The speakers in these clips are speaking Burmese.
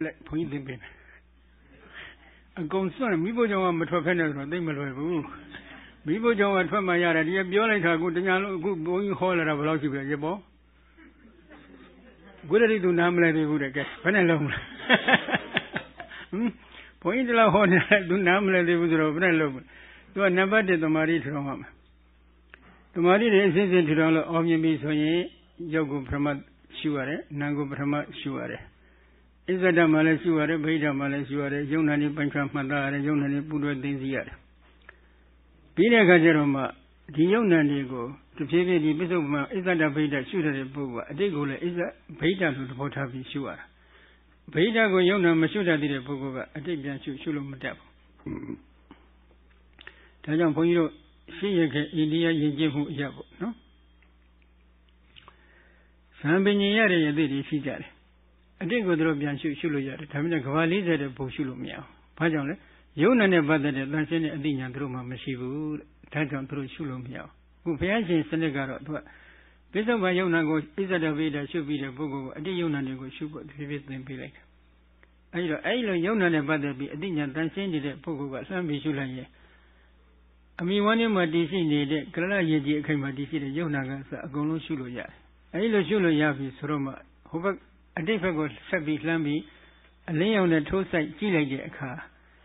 point the bin. A concern, Mibo John, Metropenas, they will. Mibo John, my yard, you have good good going hall of Logic, Yabo. Good at it to Namla, they would get Penelum. Point the horn, do Namla, they would have Penelum. You are never did the Marie Trom. The Marie is in to all of your Yogo Pramat Shuare, Nango Pramat Shuare. Is that a Malaysuare, Beta Malaysuare, Yonani Pankram Mandara, Yonani Buddha Dinziar. Pina Gajeroma, the Yonanigo, to pay the Bisoma, is that a Beta shooter Buba, a Degola is a Beta to the Potapi Shua. Beta go Yona Mashuda did a Buba, a Debian Shulum Dap. Tajan Poyo, she India Yajibu Yabo, no? Sambiniare did it, she got it. I did go through Bian Shulu, Tamina Kavali, the Bushulumia. Pajale, Yona never did it, that's in a dinner through Mashivu, Tajan through Shulumia. Who pays in Senegal. This of my Yona goes, is that a way that should be the Bogo, a day Yona go shoot, visit them be like. I Yona never be a dinner dancing the Bogo, some Bishulaya. I mean, one of my DC needed, Kala Yaji came at DC, the Yonagas, a Golo Shuluya. I lo Shulu Yavis Roma, Hoba. A difficult Sabi Lambi, a lay on the toe side, Gila car.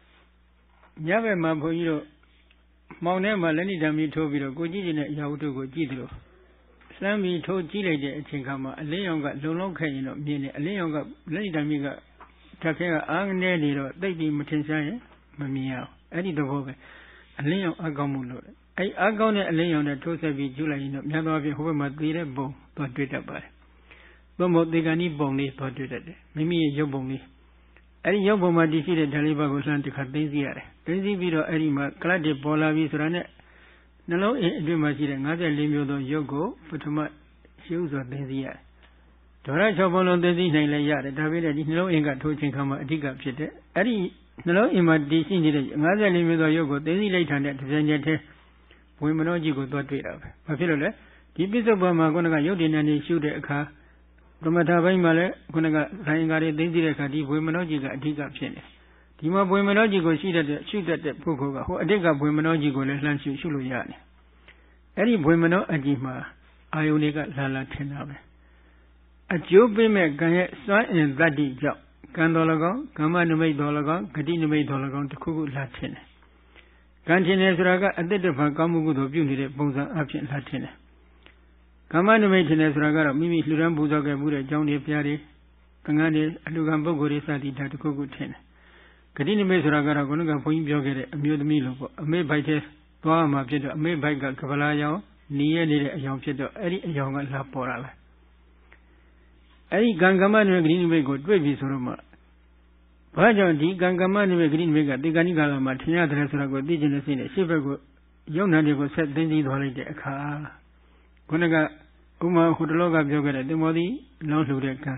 Yava Maboyo, Maunema, Lenny Dami Tobiro, Gojin, Yauto Gojidro. Slambi told Gila Chinkama, a lay on got Lolo Kano, meaning a lay on got Lenny Damiga, Takea, Angnelli, Baby Matinsaya, Mamia, Eddie the Hove, a lay on Agamulo. I agone a lay on the toe side, July, Yavavi, Hova, Dira, Bo, but do it about. Bomo they can eat bonely, but did it. Mimi a yobonly. Any yoboma defeated Talibago Santa Cardenziare. Denzi Vito Erima, Clade Bola Visrane. Nalo Dumashi and other Limio Yogo, Putuma shoes of Denziare. Dora Chobolo Desi Yard, David no Inga Tochin Kama Diga Pite. Eri Nalo Ima Desi, another Limio Yogo, Desi later that Zenete, Wimanoji go to it up. Papilla, the Bishop of Magona Yodin and he shoot a car. Tomata Male, Gunaga, Rangari, Desi, Womanogiga, Diga Pene. Tima Womanogigo, shoot at the Pukoga, who Adiga Womanogigo, Lansu Shuluyani. Any Womano Adima, Ioniga Lala Tenabe. A Jobime Ganet, Son and Zaddy Job, Gandolagon, Gamanumay Dolagon, Gadinumay Dolagon to Kugu Latin. Cantines Raga, a little Gamugu of Unity, Bonza Absent Latin. Kamanu maintenance Ragara, Mimi Lurambuza Buddha, Johnny Piari, Kangani, Lugambo Gorisati, Tatuku 10. Kadini Mesragara, Gonaga Point Jogger, a mute milo, a made by test, Boama Pieto, a made by Cavalaya, near a young Pieto, Eddie Young La Porala. Eddie Gangaman Greenway go, Baby Soroma. Pajan di Gangaman Greenway, the Ganigala Martina Resrago, Digenous in a Shivago, young Nadigo said, then the holiday car. Gunaga Uma Hudologa Jogger, the Modi, Launsuleka.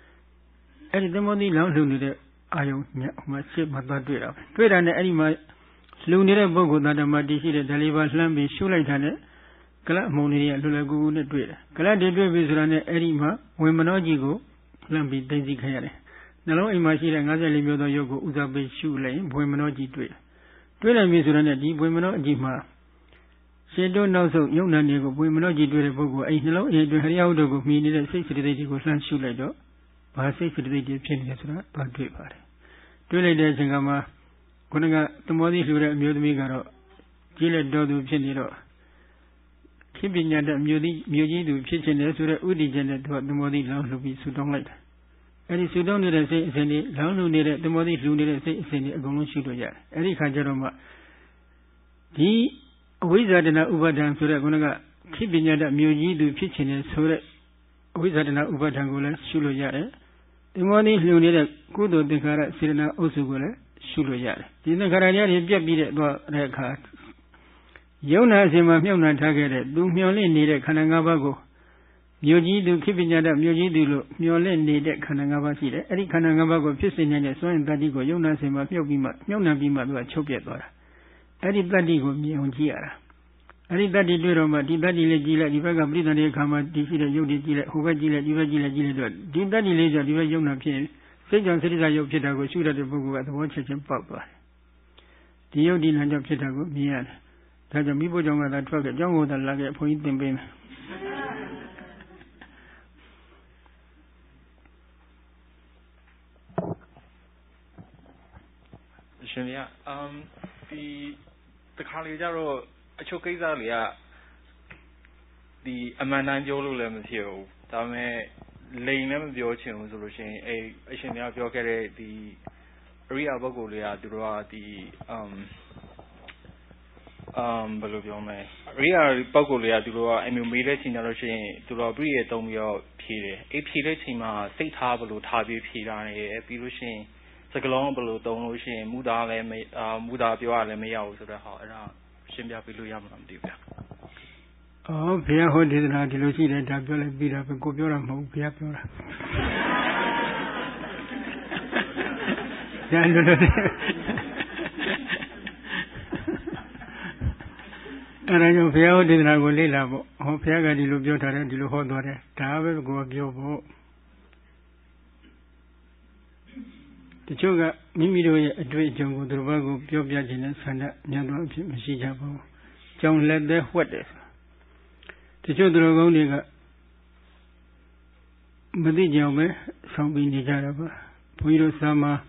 And the Modi Launsul, I my ship, but not Twitter. Twitter and Anima, Slunira Bogo, that a Madisi, the Daliva Slambi, Sulaitane, Kalamonia, Lulagu, the Twitter. Kaladi Dwebis ran Erima, Womanogigo, Lambi, Daisy Kare. Nalo Imasi and other Limio Yogo, Uzabe Shulay, Womanogi Twitter. Twitter means run a deep Womanogima. She don't know so young Nanego, Womanogi to the Bogo, a hello, a Hariaudo, meaning a 6 days was not Shulado, but 6 days Chin, but do it. 2 days in Gama, Gunaga, the Modi Sura, Mudmigaro, Gila Dodu Chinero. Keeping at the Muji to Chichin, Sura Udi Janet, what the Modi long to be Sudan. And Sudan did a say, Sandy, long needed the Modi who did a say, Sandy, a Gomu Shudoya, Erika Jeroma. The wizard and Ubadan Sura Gunaga, keeping at the Muji to Chichin, Sura wizard and Ubadangola, Shuloya. The Modi who did a good old Dekara, Sirena Osugola, Shuloya. The Nakaraya is just beat it by red card. Yona Zima Muna targeted, do Miolin needed Kanangabago. Muji do keeping at Muji do Miolin needed Kanangabasi, Eric Kanangabago, Pissin and so in Badigo, Yona Zima, Yona Bima, Chopiatora. Eric Badigo, Miongiara. Eric Badi Duroma, Di Badi Legila, Di Vaga Brida Kama, defeated Yudi Gila, Huvagila, Divagila Gila, Di Badi Leja, Diva Yona Pin, စိတ်ကြောင့်စိတ္တရုပ်ဖြစ်တာကိုရှုရတဲ့ပုဂ္ဂိုလ်ကသဘောချက်ချင်းပေါက်သွားတယ်ဒီယုတ်ဒီနာကြောင့်ဖြစ်တာကိုမြင်ရတယ်ဒါကြောင့်မိဖို့ကြောင့်ကသာထွက်ခဲ့ကြောင်းကိုသာလာခဲ့ဘုန်းကြီးသင်ပေးမယ်ရှင်ဗျာဒီတခါလေကြတော့အချုပ်ကိစ္စတွေကဒီအမှန်တမ်းပြောလို့လည်းမဖြစ်ဘူးဒါပေမဲ့လိန်လည်းမပြောချင်ဘူးဆိုလို့ရှိရင်အရှင်များပြောခဲ့တဲ့ဒီအရိယာပုဂ္ဂိုလ်တွေကသူတို့ကဒီဘယ်လိုပြောမလဲအရိယာပုဂ္ဂိုလ်တွေကသူတို့ကအမျိုးမေးတဲ့ချိန်ကြလို့ရှိရင်သူတို့ပြည့်ရတုံးပြီးတော့ဖြေတယ်ဖြေတဲ့ချိန်မှာစိတ်ထားဘယ်လိုထားပြီးဖြေတာလဲပြီးလို့ရှိရင်စကလုံးဘယ်လိုတုံးလို့ရှိရင်မူသားလည်းမူသားပြောရလည်းမရဘူးဆိုတော့အဲ့ဒါရှင်းပြပေးလို့ရမှာမသိဘူးဗျာအော်ဘုရားဟောဒေသနာဒီလိုရှိတယ်ဒါပြောလိုက်ပြီးတာပဲကိုပြောတာမဟုတ်ဘုရားပြောတာညာလို့အဲ့ဒါကြောင့်ဘုရားဟောဒေသနာကိုလေ့လာဖို့ဟောဘုရားကဒီလိုပြောထားတယ်ဒီလိုဟောသွားတယ်ဒါပဲကိုပြောဖို့တချို့ကမိမိတို့ရဲ့အတွေ့အကြုံကိုသူတို့ဘက်ကပြောပြခြင်းနဲ့ဆန္ဒညံတော့အဖြစ်မရှိကြပါဘူးကြောင်လက်သက်ဝှက်တယ်တချို့သူတို့ကောင်းတွေကမသိကြအောင်ပဲဆောင်းပြီးနေကြတာပါဘုန်းကြီးတို့စာမှာ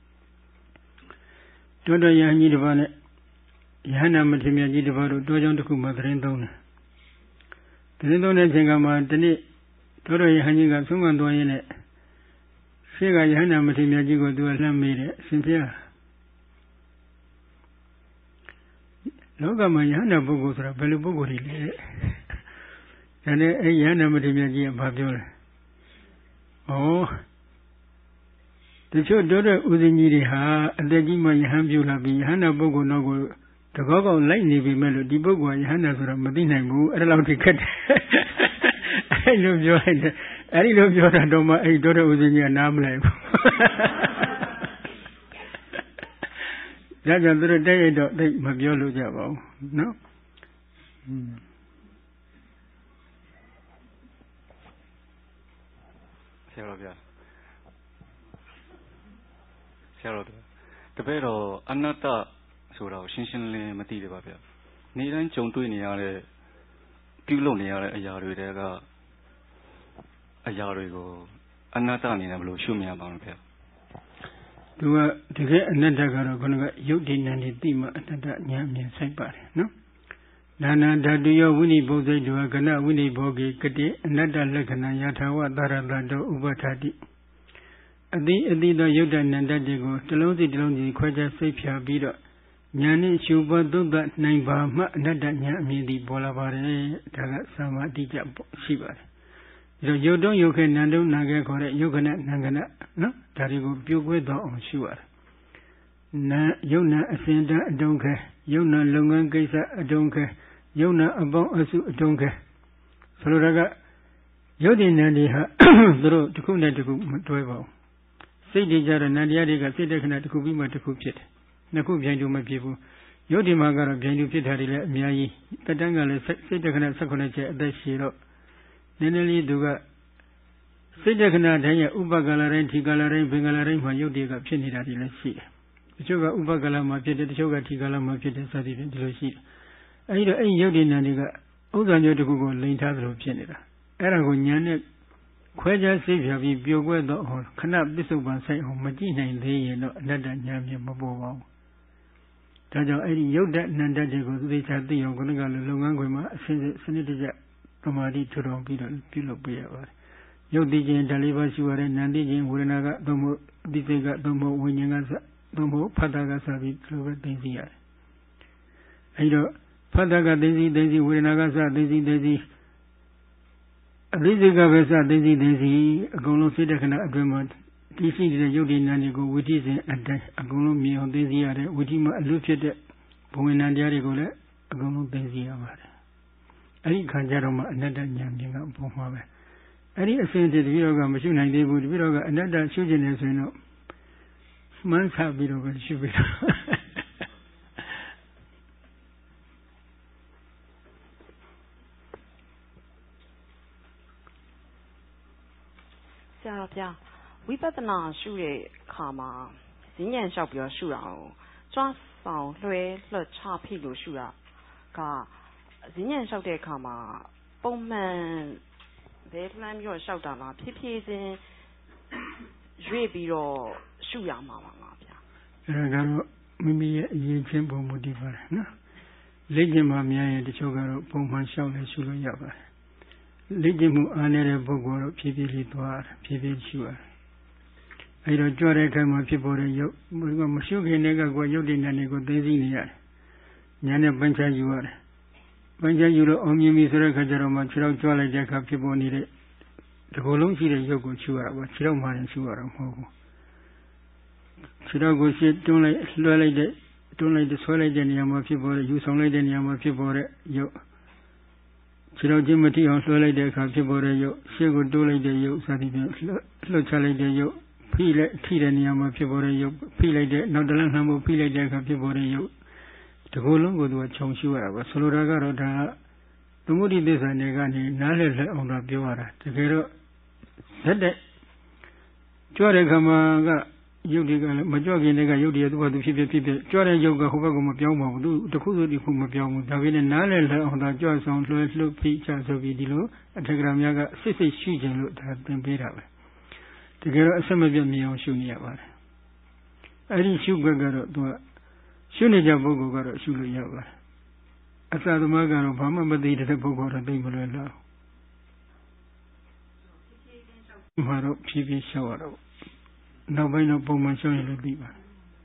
တော်တော်ရဟန်းကြီးတစ်ပါးနဲ့ယဟန္တာမထေရမြတ်ကြီးတစ်ပါးတို့တောကြောင်းတစ်ခုမှာသတင်းသုံးတယ်သတင်းသုံးတဲ့အချိန်ကမှဒီနေ့တော်တော်ရဟန်းကြီးကဆုံးမသွားရင်းနဲ့ရှေ့ကယဟန္တာမထေရမြတ်ကြီးကိုသူကလှမ်းမေးတယ်အရှင်ဘုရားလောကမှာယဟန္တာပုဂ္ဂိုလ်ဆိုတာဘယ်လိုပုဂ္ဂိုလ်တွေလဲဒါနဲ့အဲယဟန္တာမထေရမြတ်ကြီးကဘာပြောလဲတချို့တော်တဲ့ဥစဉ်ကြီးတွေဟာအသက်ကြီးမှယဟန်ပြုလာပြီးယဟန္တာပုဂ္ဂိုလ်တော့ကိုတကောကောက်လိုက်နေပြီမဲ့လို့ဒီပုဂ္ဂိုလ်ကယဟန္တာဆိုတာမသိနိုင်ဘူးအဲ့ဒါလောက်ထိခက်တယ်အဲ့လိုပြောလိုက်တယ်အဲ့ဒီလိုပြောတာတော့မှအဲ့တော်တဲ့ဥစဉ်ကြီးကနားမလိုက်ဘူးဒါကြောင့်သူတို့တဲ့ရတော့သိမပြောလို့ကြပါဘူးနော်ဆရာတော်ဗျာဆရာတော်တပည့်တော်အနတ္တဆိုတာကိုရှင်းရှင်းလင်းမသိတယ်ပါဗျာနေတိုင်းကြုံတွေ့နေရတဲ့ပြုလုပ်နေရတဲ့အရာတွေတဲကအရာတွေကိုအနတ္တအနေနဲ့ဘယ်လိုရှုမြင်ရပါမလဲဗျာသူကတကယ်အနတ္တကတော့ခုနကယုတ်ဒီနန္ဒီတိမအနတ္တဉာဏ်မြင်ဆိုင်ပါတယ်နော်နာနာဓာတုယောဝိနိဘုဇ္ဇိတောကနဝိနိဘောဂေကတိအနတ္တလက္ခဏာယထာဝသရတတောဥပဋ္ဌာတိအတိသောယုတ်တနန္တတွေကိုတစ်လုံးစီတစ်လုံးစီခွဲခြားစိတ်ဖြာပြီးတော့ဉာဏ်နဲ့ရှုပွားသုံးသပ်နိုင်ပါမှအနတ္တဉာဏ်အမြင်သည်ပေါ်လာပါတယ်ဒါကသမာဓိကျရှိပါတယ်ဒီတော့ယုတ်တုံးယုတ်ခဲနန္တုံးနာခဲခေါ်တဲ့ယုတ်ခဏနံခဏနော်ဒါတွေကိုပြိုကွဲသွားအောင်ရှုရတယ်နာယုတ်နာအစဉ်တန်းအတုံးခဲယုတ်နာလုပ်ငန်းကိစ္စအတုံးခဲယုတ်နာအပေါင်းအစုအတုံးခဲဆိုလိုတာကယုတ်ဒီနန္ဒီဟာသူတို့တစ်ခုနဲ့တစ်ခုမတွဲပါဘူးစိတ်တွေကြတော့နန္တရားတွေကစိတ်တခဏတစ်ခုပြီးမှတစ်ခုဖြစ်တယ်နှစ်ခုပြိုင်တူမဖြစ်ဘူးယုတ်ဒီမှာကတော့ပြိုင်တူဖြစ်တာတွေလည်းအများကြီးတတန်းကလည်းစိတ်တခဏ18ချက်အသက်ရှည်တော့နည်းနည်းလေးသူကစိတ်တခဏတိုင်းရဲ့ဥပကလတိုင်းထိကလတိုင်းဘင်္ဂလာတိုင်းမှာယုတ်တွေကဖြစ်နေတာတွေလည်းရှိတယ်တချို့ကဥပကလမှာဖြစ်တယ်တချို့ကထိကလမှာဖြစ်တယ်စသည်ဖြင့်ဒီလိုရှိတယ်အဲဒီတော့အဲ့ဒီယုတ်ဒီနန္ဒီကဥစ္စာမျိုးတစ်ခုကိုလိန်ထားသလိုဖြစ်နေတာအဲ့ဒါကိုညာနဲ့ခွဲခြားစိတ်ဖြာပြီးပျော်ကွက်တော့ခဏပစ္စုပန်ဆိုင်အောင်မကြည့်နိုင်သေးရင်တော့အနတ္တဉာဏ်မြင်မပေါ်ပါဘူးဒါကြောင့်အဲ့ဒီယုတ်တနန္တတွေကိုသေချာသိအောင်ခုနကလိုလုပ်ငန်းခွင်မှာအစဉ်စနစ်တကျသမာဓိထူထောင်ပြီးတော့ပြုလုပ်ပေးရပါတယ်ယုတ်တိခြင်းဓာလေးပါးရှိရတဲ့နန္တိခြင်းဝေဒနာကသို့မဟုတ်အတိစိတ်ကသို့မဟုတ်ဝိညာဉ်ကသို့မဟုတ်ဖတ်တာကစပြီးဒီလိုပဲသိသိရတယ်အဲ့တော့ဖတ်တာကသိသိဝေဒနာကစသိသိအသိစိတ်ကပဲစသိသိအကုန်လုံးစိတ်တခဏအတွင်းမှာဒီရှိတဲ့ယုတ်ဒီနန္ဒီကိုဝိသိစဉ်အတိုင်းအကုန်လုံးမြင်အောင်သိသိရတယ်ဝိသိမှာအလွတ်ဖြစ်တဲ့ဘဝဉာဏ်တရားတွေကိုလည်းအကုန်လုံးသိသိရပါတယ်အဲ့ဒီခံကြတော့မှအနတ္တဉာဏ်မြင်ကပုံမှာပဲအဲ့ဒီအစဉ်တည်းတပည့်တော်ကမရှိနိုင်သေးဘူးတပည့်တော်ကအနတ္တရှုကျင်နေဆိုရင်တော့မှန်းဆပြီးတော့ပဲရှုပြီးတော့ဆရာတော်ဗျာဝိပဿနာရှုတဲ့ခါမှာဈဉ္ဉံလျှောက်ပြီးတော့ရှုတာကိုကြွားဆောင်လွှဲလွှတ်ချဖိလို့ရှုတာကဈဉ္ဉံလျှောက်တဲ့ခါမှာပုံမှန်ဘဲလှမ်းပြီးတော့လျှောက်တာလားဖြည်းဖြည်းချင်းရွေ့ပြီးတော့ရှုရမှာပါလားဗျာအဲ့ဒါကတော့မိမိရဲ့အရေးချင်းပုံမူတည်ပါတယ်နော်လေ့ကျင့်မှများရင်တချို့ကတော့ပုံမှန်လျှောက်လဲရှုလို့ရပါတယ်လေ့ကျင့်မှုအားနည်းတဲ့ပုဂ္ဂိုလ်တော့ဖြည်းဖြည်းလေးသွားဖြည်းဖြည်းရှုရတယ်အဲ့တော့ကြွတဲ့အခါမှာဖြစ်ပေါ်တဲ့ရုပ်မရှုခင်တည်းကကိုယ်ရုပ်တည်နေကိုသိသိနေရတယ်ဉာဏ်နဲ့ပိုင်းခြားယူရတယ်ပိုင်းခြားယူလို့အောင်မြင်ပြီဆိုတဲ့အခါကျတော့မှခြေထောက်ကြွလိုက်တဲ့အခါဖြစ်ပေါ်နေတဲ့ဒီကိုယ်လုံးရှိတဲ့ရုပ်ကိုရှုရတာပေါ့ခြေထောက်မှရင်ရှုရတာမဟုတ်ဘူးခြေထောက်ကိုရှင်းတွန်းလိုက်လွှဲလိုက်တဲ့တွန်းလိုက်ဆွဲလိုက်တဲ့နေရာမှာဖြစ်ပေါ်တဲ့ယူဆောင်လိုက်တဲ့နေရာမှာဖြစ်ပေါ်တဲ့ရုပ်ခြေထောက်ချင်းမထိအောင်လွှဲလိုက်တဲ့အခါဖြစ်ပေါ်တဲ့ရုပ်ရှေ့ကိုတိုးလိုက်တဲ့ရုပ်စသည်ဖြင့်လှုပ်ချလိုက်တဲ့ရုပ်ဖိလိုက်ထိတဲ့နေရာမှာဖြစ်ပေါ်တဲ့ရုပ်ဖိလိုက်တဲ့နောက်တလန့်နှမ်းမှုဖိလိုက်တဲ့အခါဖြစ်ပေါ်တဲ့ရုပ်ဒီကိုယ်လုံးကိုသူကခြုံရှုရတာပေါ့ဆိုလိုတာကတော့ဒါသမုဒိသစ္စာနယ်ကနေနားလည်လက်အောင်တော့ပြောရတာတကယ်တော့ဇက်တဲ့ကြွတဲ့ခါမှာကရုပ်တွေကလည်းမကြွခင်တည်းကရုပ်တွေသူ့ဘာသူဖြစ်ကြွတဲ့ရုပ်ကဟိုဘက်ကမပြောင်းပါဘူးသူတစ်ခုဆိုဒီခုမပြောင်းဘူးဒါပေမဲ့နားလည်လက်အောင်တော့ကြွဆောင်လွှဲလှုပ်ဖိချဆိုပြီးဒီလိုအထက်ကရာများကစစ်စစ်ရှုခြင်းလို့ဒါသင်ပေးတာပဲတကယ်တော့အဆက်မပြတ်မြင်အောင်ရှုနေရပါတယ်အဲ့ဒီရှုဘက်ကတော့သူကရှုနေကြပုဂ္ဂိုလ်ကတော့ရှုလို့ရပါတယ်အစာသမားကတော့ဘာမှမသိတဲ့ပုဂ္ဂိုလ်တော့သိမလွယ်တော့မှာတော့ဖြည်းဖြည်းရှောက်ရတော့နောက်ပိုင်းတော့ပုံမှန်ရှောက်ရင်လည်းသိပါတယ်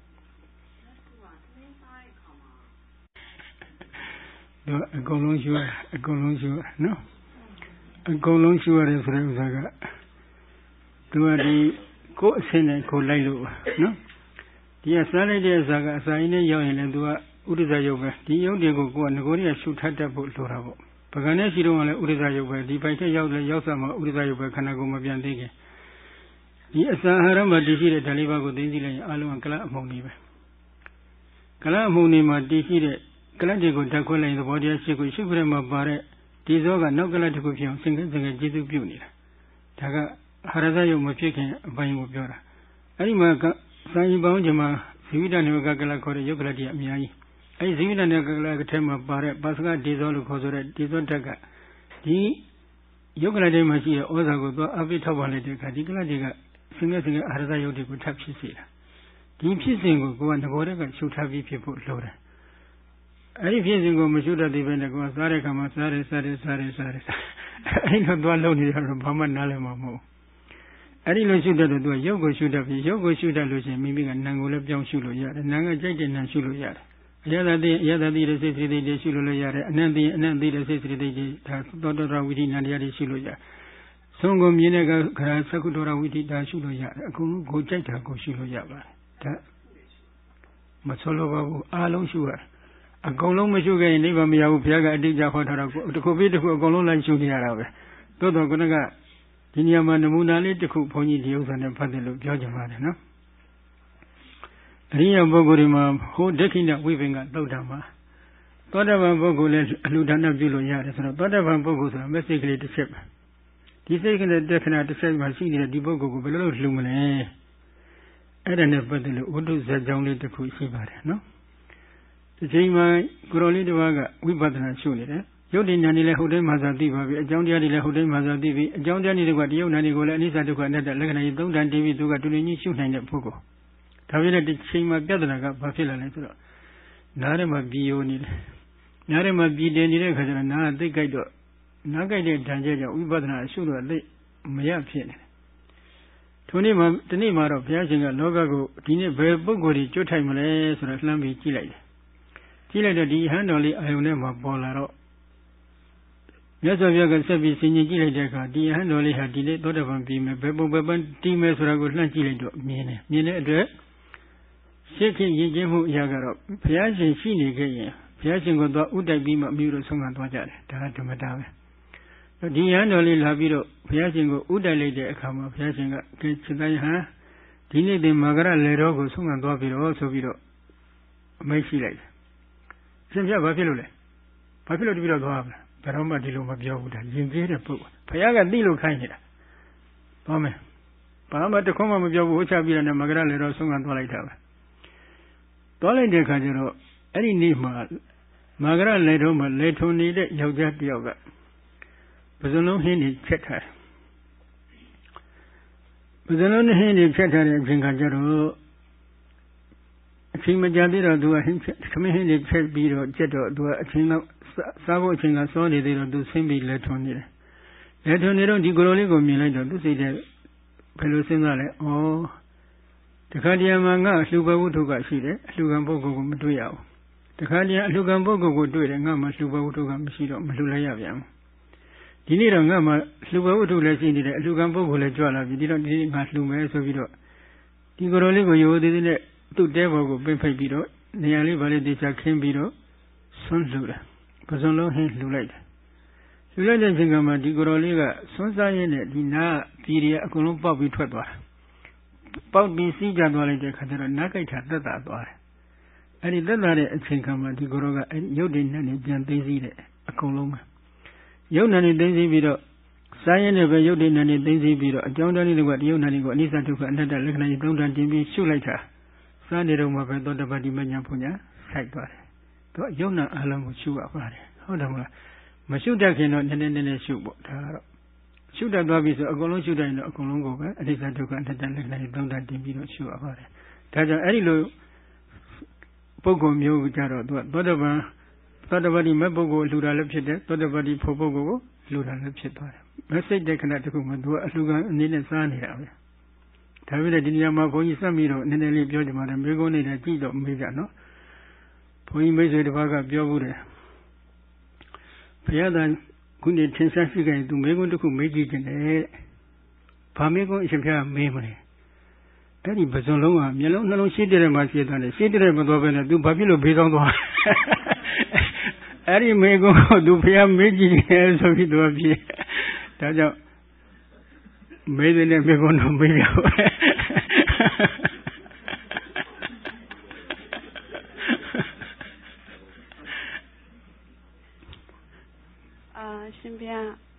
သူအကုန်လုံးရှုရအကုန်လုံးရှုရနော်အကုန်လုံးရှုရတယ်ဆိုတဲ့ဥစ္စာကသူကဒီကိုယ်အစင်းနဲ့ကိုယ်လိုက်လို့နော်ဒီကစားလိုက်တဲ့အစာကအစာရင်းနဲ့ရောက်ရင်လည်းသူကဥဒ္ဒဇယုတ်ပဲဒီယုတ်တွေကိုကိုယ်ကငကိုယ်ကြီးရှုထပ်တတ်ဖို့လိုတာပေါ့ပကံနဲ့ရှိတော့ကလည်းဥဒ္ဒဇယုတ်ပဲဒီပိုက်ထက်ရောက်လဲရောက်စမှာဥဒ္ဒဇယုတ်ပဲခန္ဓာကိုယ်မပြန်သေးခင်ဒီအစာအာဟာရမှာတည်ရှိတဲ့ဓာလေးပါးကိုသိသိလိုက်ရင်အလုံးကကလပ်အမှုန်နေပဲကလပ်အမှုန်နေမှာတည်ရှိတဲ့ကလပ်တွေကိုဓာတ်ခွဲလိုက်ရင်သဘောတရားရှိကိုရှုပြရမှာပါတဲ့ဒီဇောကနောက်ကလပ်တစ်ခုဖြစ်အောင်စင်ကဲကျေစုပြုနေတာဒါကအာဟာရဇယုတ်မဖြစ်ခင်အပိုင်းကိုပြောတာအဲ့ဒီမှာစာရင်ပေါင်းချင်မှာဇီဝိတနေကကလပ်ခေါ်တဲ့ယုတ်ကလပ်တွေအများကြီးအဲ့ဒီဇီဝိတနေကကလပ်ထဲမှာပါတဲ့ပါစကဒီဇောလို့ခေါ်ဆိုတဲ့ဒီဇောဓာတ်ကဒီယုတ်ကလပ်တွေမှာရှိတဲ့ဩဇာကိုသွားအပိထောက်ပါလိုက်တဲ့အခါဒီကလပ်တွေကစင်ကဲအာဟာရဇယုတ်တွေကိုထပ်ဖြစ်စေတာဒီဖြစ်စဉ်ကိုကိုကငဘောတက်ကရှုထားပြီးဖြစ်ဖို့လိုတယ်အဲ့ဒီဖြစ်စဉ်ကိုမရှုတတ်သေးပဲနဲ့ကိုကစားတဲ့ခါမှာစားတယ်အဲ့လိုသွားလုံးနေရတော့ဘာမှနားလည်မှာမဟုတ်အဲ့ဒီလိုရှုတတ်တော့သူကရုပ်ကိုရှုတတ်ပြီးရုပ်ကိုရှုတတ်လို့ရှိရင်မိမိကနာမ်ကိုလည်းပြောင်းရှုလို့ရတယ်နာမ်ကကြိုက်တဲ့နာမ်ရှုလို့ရတယ်အယတသိတဲ့စိတ်စိတ်တွေရှုလို့ရတယ်အနန္တသိတဲ့စိတ်စိတ်တွေဒါသောတရဝိသီနာတရားတွေရှုလို့ရတယ်ဆုံးကိုမြင်တဲ့ခါသက္ကုတ္တရဝိသီဒါရှုလို့ရတယ်အကုန်လုံးကိုကြိုက်တာကိုရှုလို့ရပါတယ်ဒါမဆိုလိုပါဘူးအားလုံးရှုရတယ်အကုန်လုံးမရှုခဲ့ရင်နိဗ္ဗာန်မရဘူးဘုရားကအတိတ်ကြဟောထားတော့တစ်ခုပြီးတစ်ခုအကုန်လုံးလိုက်ရှုနေရတာပဲသို့တော်ခုနကဒီနေရာမှာနမူနာလေးတစ်ခုဘုန်းကြီးဒီဥစ္စာနဲ့ဖတ်တယ်လို့ပြောကြပါတယ်နော်အရိယပုဂ္ဂိုလ်တွေမှာဟိုဒက္ခိဏဝိပင်ကသုတ်တာမှာသောတာပန်ပုဂ္ဂိုလ်လည်းအလှူဒါနပြုလို့ရတယ်ဆိုတော့သောတာပန်ပုဂ္ဂိုလ်ဆိုတာမက်ဆေ့ကလေးတစ်ချက်ပဲဒီစိတ်ကလေးတက်ခဏတစ်ချက်မှရှိနေတဲ့ဒီပုဂ္ဂိုလ်ကိုဘယ်လိုလှူမလဲအဲ့ဒါနဲ့ပတ်သက်လို့ဝတ္ထုဇာတ်ကြောင်းလေးတစ်ခုရှိပါတယ်နော်ဒီချိန်မှာကိုရောလေးတစ်ပါးကဝိပဿနာရှုနေတယ်ရုပ်တည်ဉာဏ်တွေလည်းဟုတ်တယ်မှသာသိပါပြီအကြောင်းတရားတွေလည်းဟုတ်တယ်မှသာသိပြီအကြောင်းတရားတွေကတရုပ်နာတွေကိုလည်းအနိစ္စဒုက္ခအနတ္တလက္ခဏာကြီးသုံးတန်တည်ပြီးသူကတူတူကြီးရှုနိုင်တဲ့ပုဂ္ဂိုလ်ဒါပေမဲ့ဒီချိန်မှာပြဿနာကဘာဖြစ်လာလဲဆိုတော့နားထဲမှာပြည်ယိုနေတယ်နားထဲမှာပြည်တယ်နေတဲ့အခါကျတော့နားကသိကြိုက်တော့နားကြိုက်တဲ့ဓာတ်ကြောင့်ဝိပဿနာရှုတော့သိမရဖြစ်နေတယ်ထိုနေ့မှာဒီနေ့မှာတော့ဘုရားရှင်ကလောကကိုဒီနေ့ဘယ်ပုဂ္ဂိုလ်ကြီးကျွတ်ထိုင်မလဲဆိုတော့လှမ်းပြီးကြည့်လိုက်တယ်ကြည့်လိုက်တော့ဒီဟန်တော်လေးအာယုန်ထဲမှာပေါ်လာတော့မြတ်စွာဘုရားကဆက်ပြီးဆင်ခြင်ကြည့်လိုက်တဲ့အခါဒီဟန်တော်လေးဟာဒီနေ့သောတာပန်ပြီးမယ်ဘယ်ပုံဘယ်ပန်းတီးမယ်ဆိုတာကိုလှမ်းကြည့်လိုက်တော့မြင်တဲ့အတွက်ရှင်းခင်ရည်ကျင်းမှုအရာကတော့ဘုရားရှင်ရှိနေခဲ့ရင်ဘုရားရှင်ကိုသွားဥတိုက်ပြီးမှအမျိုးတို့ဆုံးခံသွားကြတယ်ဒါကဓမ္မတာပဲဒီဟန်တော်လေးလာပြီးတော့ဘုရားရှင်ကိုဥတိုက်လိုက်တဲ့အခါမှာဘုရားရှင်ကစိတ်တိုင်းဟာဒီနေ့တင်မာဂရလေတော်ကိုဆုံးခံသွားပြီးတော့ဆိုပြီးတော့အမိန့်ရှိလိုက်တယ်ရှင်ပြဘာဖြစ်လို့လဲဘာဖြစ်လို့တပည့်တော်သွားရမလဲဘယ်တော့မှဒီလိုမပြောဘူးဒါယဉ်ကျေးတဲ့ပုဂ္ဂိုလ်ဘုရားကသိလို့ခိုင်းနေတာသွားမယ်ဘာမှတခွန်းမှမပြောဘူးဟိုချပြီးတယ်မကရလေတော့ဆုံးကသွားလိုက်တာပဲသွားလိုက်တဲ့ခါကျတော့အဲ့ဒီနေ့မှာမကရလေတော့မှလေထုံနေတဲ့ယောက်ျားတစ်ယောက်ကပဇွန်လုံးဟင်းနေချက်ထားတယ်ပဇွန်လုံးဟင်းနေချက်ထားတဲ့အချိန်ခါကျတော့အချိန်မကြာသေးတော့သူကဟင်းသမင်းဟင်းနေချက်ပြီးတော့ကျက်တော့သူကအချိန်လောက်စားဖို့အချိန်ကစောနေသေးတော့သူဆင်းပြီးလေထုံနေတယ်လေထုံနေတော့ဒီကိုလိုလေးကိုမြင်လိုက်တော့သူစိတ်ထဲဘယ်လိုစဉ်းစားလဲဩတခါတည်းမှာငါအလှူဘဝုထုကရှိတယ်အလှူကံပုဂ္ဂိုလ်ကိုမတွေ့ရဘူးတခါတည်းအလှူကံပုဂ္ဂိုလ်ကိုတွေ့တယ်ငါမှလှူဘဝုထုကမရှိတော့မလှူလိုက်ရပြန်ဘူးဒီနေ့တော့ငါမှလှူဘဝုထုလည်းရှိနေတယ်အလှူကံပုဂ္ဂိုလ်လည်းကြွလာပြီဒီတော့ဒီငါလှူမယ်ဆိုပြီးတော့ဒီကိုလိုလေးကိုရိုးသေးသေးနဲ့သူ့တဲဘော်ကိုပင့်ဖိတ်ပြီးတော့နေရာလေးဗာလေးတေချာခင်းပြီးတော့ဆွန်းလှူတယ်ပဇွန်လုံးဟင်းလှူလိုက်တယ်လှူလိုက်တဲ့အချိန်ကမှဒီကိုလိုလေးကဆွန်းစားရင်းနဲ့ဒီနားပြည်ရအကုန်လုံးပေါက်ပြီးထွက်သွားတယ်ပေါက်ပြီးစီးကြသွားလိုက်တဲ့ခါကျတော့နားကြိုက်တာသက်သာသွားတယ်အဲ့ဒီသက်သာတဲ့အချိန်ကမှဒီကိုလိုကအဲ့ရုပ်တည်နဲ့ပြန်သိသိတဲ့အကုန်လုံးပဲရုပ်နဲ့သိသိပြီးတော့စားရင်းနဲ့ပဲရုပ်တည်နဲ့သိသိပြီးတော့အကြောင်းတရားတွေကတရုပ်နဲ့ကိုအနိစ္စဒုက္ခအနတ္တလက္ခဏာကြီးသုံးတန်တင်ပြီးရှုလိုက်တာစားနေတော့မှပဲသောတပတ္တိမညာဖွညာဆိုင်သွားတယ်သူကရုပ်နဲ့အလုံးကိုရှုရပါတယ်ဟုတ်တယ်မလားမရှုတတ်ခင်တော့နည်းနည်းရှုပေါ့ဒါကတော့ရှုတတ်သွားပြီဆိုအကုန်လုံးရှုတတ်ရင်တော့အကုန်လုံးကိုပဲအနိစ္စဒုက္ခအနတ္တလက္ခဏာကြီးသုံးတန်တင်ပြီးတော့ရှုရပါတယ်ဒါကြောင့်အဲ့ဒီလိုပုဂ္ဂိုလ်မျိုးကြတော့သူကသောတပတ္တိမဲ့ပုဂ္ဂိုလ်လှူတာလည်းဖြစ်တယ်သောတပတ္တိဖို့ပုဂ္ဂိုလ်ကိုလှူတာလည်းဖြစ်သွားတယ်မစိတ်တဲ့ခဏတခုမှသူကအလှူကံအနေနဲ့စားနေတာပဲဒါပေမဲ့ဒီနေရာမှာဘုန်းကြီးစက်ပြီးတော့နည်းနည်းလေးပြောကြမှာတယ်မိကုန်းနေတဲ့ကြည့်တော့မေးကြနော်ဘုန်းကြီးမိတ်ဆွေတစ်ပါးကပြောဘူးတယ်ဘုရားသာခုနေထင်ရှားရှိကြရင်သူမိကုန်းတစ်ခုမေးကြည့်ခြင်းနဲ့ဘာမိကုန်းအရှင်ဘုရားမေးမလဲအဲ့ဒီပဇွန်လုံးကမျက်လုံးနှလုံးရှိတဲ့မှာရှိတယ်ရှိတဲ့မသွားပဲနဲ့သူဘာဖြစ်လို့ဘေးကောင်းသွားအဲ့ဒီမိကုန်းကိုသူဘုရားမေးကြည့်တယ်ဆိုပြီးသူကပြေဒါကြောင့်မေးတဲ့မိကုန်းတော့မေးရပါရှင်ဗျာ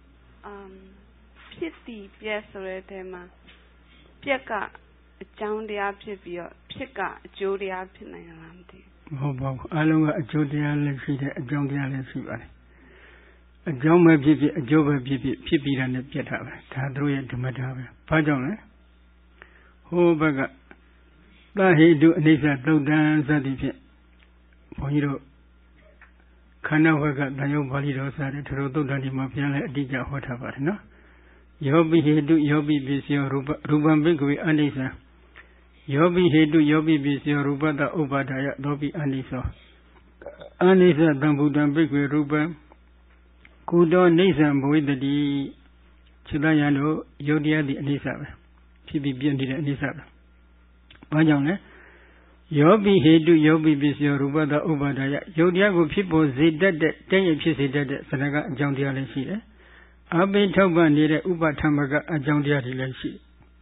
ဖြစ်တည်ပြက်ဆိုတဲ့တဲမှာပြက်ကအကြောင်းတရားဖြစ်ပြီးတော့ဖြစ်ကအကျိုးတရားဖြစ်နိုင်လားမသိဘူးဟုတ်ပါဘူးအားလုံးကအကျိုးတရားလည်းရှိတယ်အကြောင်းတရားလည်းရှိပါတယ်အကြောင်းပဲဖြစ်ဖြစ်အကျိုးပဲဖြစ်ဖြစ်ဖြစ်ပြီးတာနဲ့ပြက်တာပဲဒါတို့ရဲ့ဓမ္မတာပဲဘာကြောင့်လဲဟိုဘက်ကသဟိတုအနိစ္စသုတ်တံစသည်ဖြင့်ဘုန်းကြီးတို့ခန္ဓာဝက်ကတန်ရုပ်ပါဠိတော်စာတဲ့ထိုသုတ်တံဒီမှာပြန်လဲအတိအကျဟောထားပါတယ်နော်ယောပိဟေတုယောပိပစ္စယောရူပံဘိက္ခဝေအနိစ္စယောပိဟေတုယောပိပစ္စယောရူပတဥပါဒာယသောပိအနိစ္စအနိစ္စတံဗုဒ္ဓံဘိက္ခဝေရူပံကုတောနိစ္စံဘဝိတတိခြေတရံတို့ယုတ်တရားသည်အနိစ္စပဲဖြစ်ပြီးပြည့်နေတဲ့အနိစ္စပဲဘာကြောင့်လဲယောပိဟေတုယောပိပစ္စယောရူပတဥပါဒာယယုတ်တရားကိုဖြစ်ပေါ်စေတတ်တဲ့တည့်ရဖြစ်စေတတ်တဲ့စနကအကြောင်းတရားလည်းရှိတယ်အပိထောက်ပံ့နေတဲ့ဥပထမကအကြောင်းတရားတွေလည်းရှိ